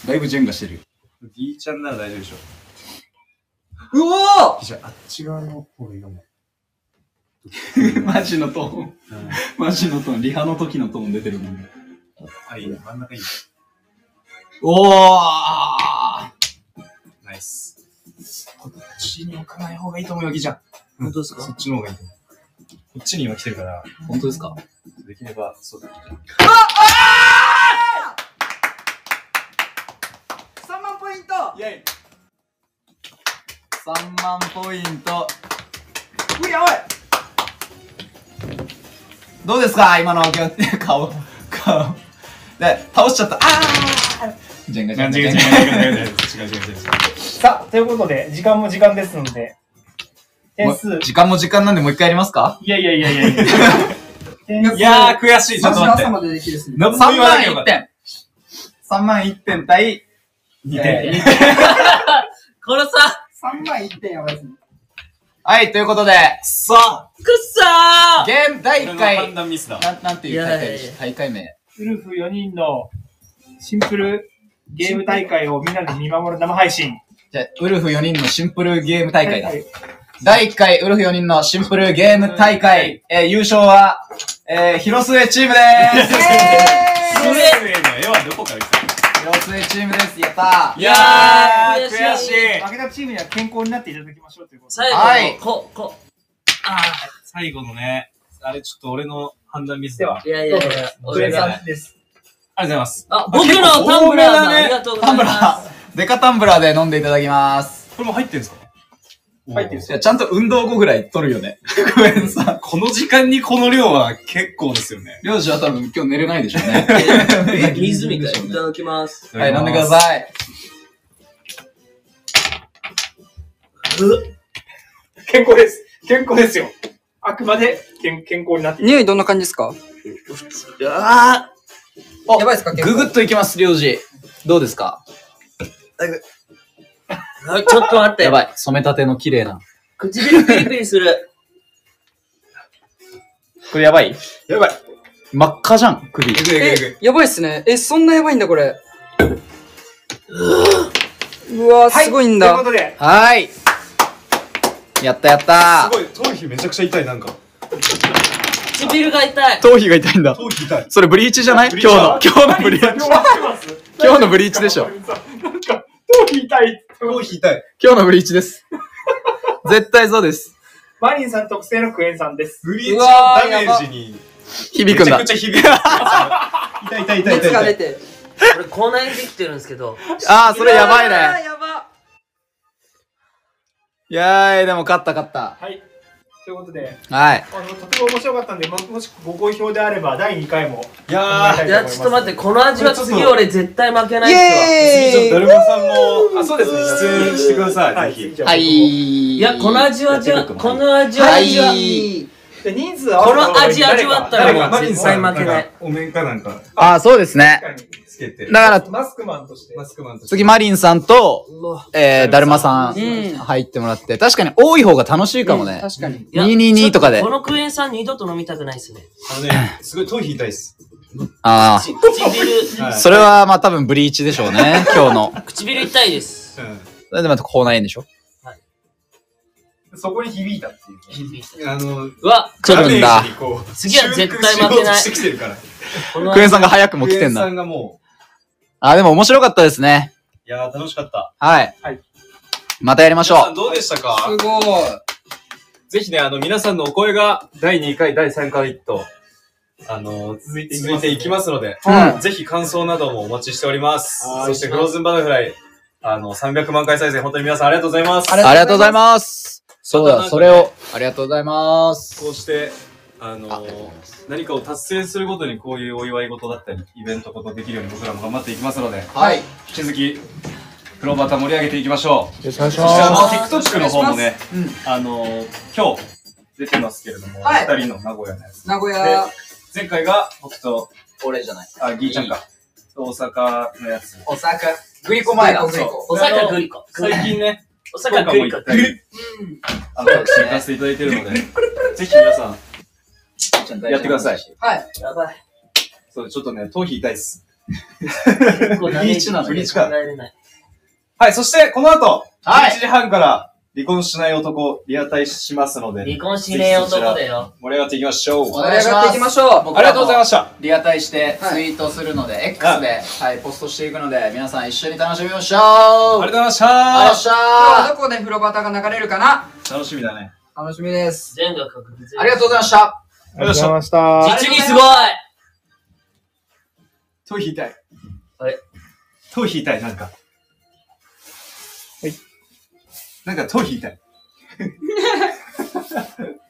A: だいぶジェンガしてる。
C: D ちゃんなら大丈夫でしょ。
F: うおー
C: じゃあ、あっち側の方がいいかも。
A: マジのトーン。マジのトーン。リハの時のトーン出てるもんね。
C: あ、いいね。真ん中いいね。
A: おー
C: ナイス。こっちに置かない方がいいと思うよ、ギちゃん。
D: 本当ですか？
C: そっちの方がいいと思う。こっちに今来てるから、
A: 本当ですか？
C: できれば、そうだ。
F: 3万ポイント
A: イェイ !3 万ポイント。
F: うやおい
A: どうですか今の顔。で、倒しちゃった。あージェンガジェンガジェンガ。
C: 違う。
B: さあ、ということで、時間も時間ですので、点数。
A: 時間も時間なんでもう一回やりますか？
B: いや。点数
C: いやー、悔しい。ちょ
F: マジ
C: っと待って。
F: 朝までできるっすね。
A: 3万1点。3万1点対
C: 2点。
D: このさ、
F: 3万1点やばいっすね。
A: はい、ということで、
C: さあ、
D: くっさー
A: ゲーム第1
C: 俺の
A: 回
C: 判、断ミスだ。
A: なんていう大会でした？大会名。
B: ウルフ4人のシンプルゲーム大会をみんなで見守る生配信。
A: じゃあ、ウルフ4人のシンプルゲーム大会だ。第1回ウルフ4人のシンプルゲーム大会、優勝は、広末チームでーす。
C: スウェーの絵はどこから来たの？
A: 広末チームです。やったー。
C: いやー、
D: 悔しい
C: 悔しい。
B: 負けたチームには健康になっていただきましょうということで。
D: 最
A: はい
D: 後の、
C: 最後のね、あれちょっと俺の判断ミスだわ。
D: いやいやいや、
B: お疲れ
D: 俺が。
B: 様です。
C: ありがとうございます。
D: あ、僕のタンブラーさん、ありがとうございま
A: タンブラー、デカタンブラーで飲んでいただきます。
C: これも入ってんすか？
B: 入ってるんです
A: いや、ちゃんと運動後ぐらい取るよね。ごめんさ。
C: この時間にこの量は結構ですよね。
A: りょうじは多分今日寝れないでしょうね。
D: す。水みたい。いただきます。
A: はい、飲んでください。
B: 健康です。健康ですよ。あくまで健康になっている。
F: 匂いどんな感じですか？
D: あ
F: やばいっすか？
A: ググッといきます、りょうじ。どうですか？
D: ーちょっと待って。
A: やばい、染めたての綺麗な。
D: 唇ピリピリする。
A: これやばい？
C: やばい。
A: 真っ赤じゃん、首。
F: やばいっすね。そんなやばいんだこれ。うわー、すごいんだ。
B: ということで、
A: はーい。やったやった
C: すごい、頭皮めちゃくちゃ痛い、なんか。
D: 唇が痛い。
A: 頭皮が痛いんだ。
C: 頭皮痛い。
A: それブリーチじゃない？今日のブリーチ。今日のブリーチでしょ。
B: なんか、頭皮痛い。
C: 頭皮痛い。
A: 今日のブリーチです。絶対そうです。
B: マリンさん特製のクエン酸です。
C: ブリーチのダメージに、
A: 響くんだ
C: めちゃく。ちゃ響く。痛い。
F: 熱が出て。
D: これ口内炎できてるんですけど。
A: あー、それやばいね。
F: やば。
A: いやーい、でも勝った。
B: はい。ということで、
A: はい。
B: とても面白かったんで、もしご好評であれば、第2回も。
C: いやー、
D: いや、ちょっと待って、この味は次俺絶対負けないっすわ。
C: 次ちょっとだるまさんも、
B: あ、そうですね。
C: 出演してください、ぜひ。
A: は。い。
D: いや、この味は、この味は、
A: はい。
B: で人数合わせた
D: この
B: 方がいい
D: 味味わったら
B: 誰か
D: もう絶対負けない。
C: お面かなんか
A: あー、そうですね。
B: 確かに
C: つけて。
A: だから、
B: マスクマンとして。
C: マスクマンとして。
A: 次マリンさんと、
D: も
A: だるまさん
F: うん
A: 入ってもらって、確かに多い方が楽しいかもね。
F: 確かに。
D: ういや
A: 222とかで
D: このクエン酸二度と飲みたくないっすね。
C: すごい頭皮痛いっす。
A: あ
D: 唇、
A: あ、それはまあ多分ブリーチでしょうね、今日の。
D: 唇痛いです。
A: それでまた口内炎でしょ。
B: そこに響いたっていうね。
D: うわ、
A: 来るんだ。
D: 次は絶対負けない
C: してきてるから。
D: この
A: クエンさんが早くも来てん
C: クエンさ
A: だ。
C: んがも
A: あ、でも面白かったですね。
C: う、いやー楽しかった。
A: はい。
B: はい
A: またやりましょ
C: 皆さんどうでしたか？
F: すごい。
C: ぜひね、皆さんのお声が第2回、第3回と、続いていきますので、
A: うん
C: ぜひ感想などもお待ちしております。
B: はい
C: そして、フローズンバタフライ、300万回再生、本当に皆さんありがとうございます。
A: う。ありがとうございます。そうだ、
C: またなんかね
A: それを、ありがとうございます。
C: こうして、何かを達成するごとにこういうお祝い事だったり、イベントことできるように僕らも頑張っていきますので、
A: はい。
C: 引き続き、フローバタ盛り上げていきましょう。
A: よろしくお願いし
C: そして
A: ます。
C: TikTok の方もね、
A: うん
C: 今日出てますけれども、
F: はい
C: 2人の名古屋のやつ。
F: 名古屋。
C: 前回が僕と、
A: 俺じゃない。
C: ギーちゃんか。大阪のやつ。
A: お酒。グリコ前だ。
F: グリコ
D: お酒グリコ。
C: 最近ね、
D: お酒グリコ。
C: 福岡も行ったり、私行かせていただいているので、ぜひ皆さん、やってください。
F: はい。
D: やばい。
C: そう、ちょっとね、頭皮痛いっす。
D: 結構ダメージ
A: ブリーチか
D: 考えれない。
C: はい、そして、この後、
A: はい
C: 11時半から、離婚しない男、リアタイしますので、
D: 離婚しねえ男だよ。
C: 盛り上がっていきましょう。
A: お願いします。
F: 盛り上がっていきましょう。
A: 僕
C: ありがとうございま
A: し
C: した。
A: た。リアタイしてツイートするので、X で、はい、ポストしていくので、皆さん一緒に楽しみましょう。
C: ありがとうございました。
A: ありがとうございまし
F: 今日は
A: た。
F: どこで風呂旗が流れるかな？
C: 楽しみだね。
F: 楽しみです。
D: 全が確実。
A: ありがとうございました。
B: ありがとうございました。
D: 実にすごい。
C: 頭引いたい。
D: あれ
C: 頭引いたい、なんか。
B: はい
C: なんか頭引いたい。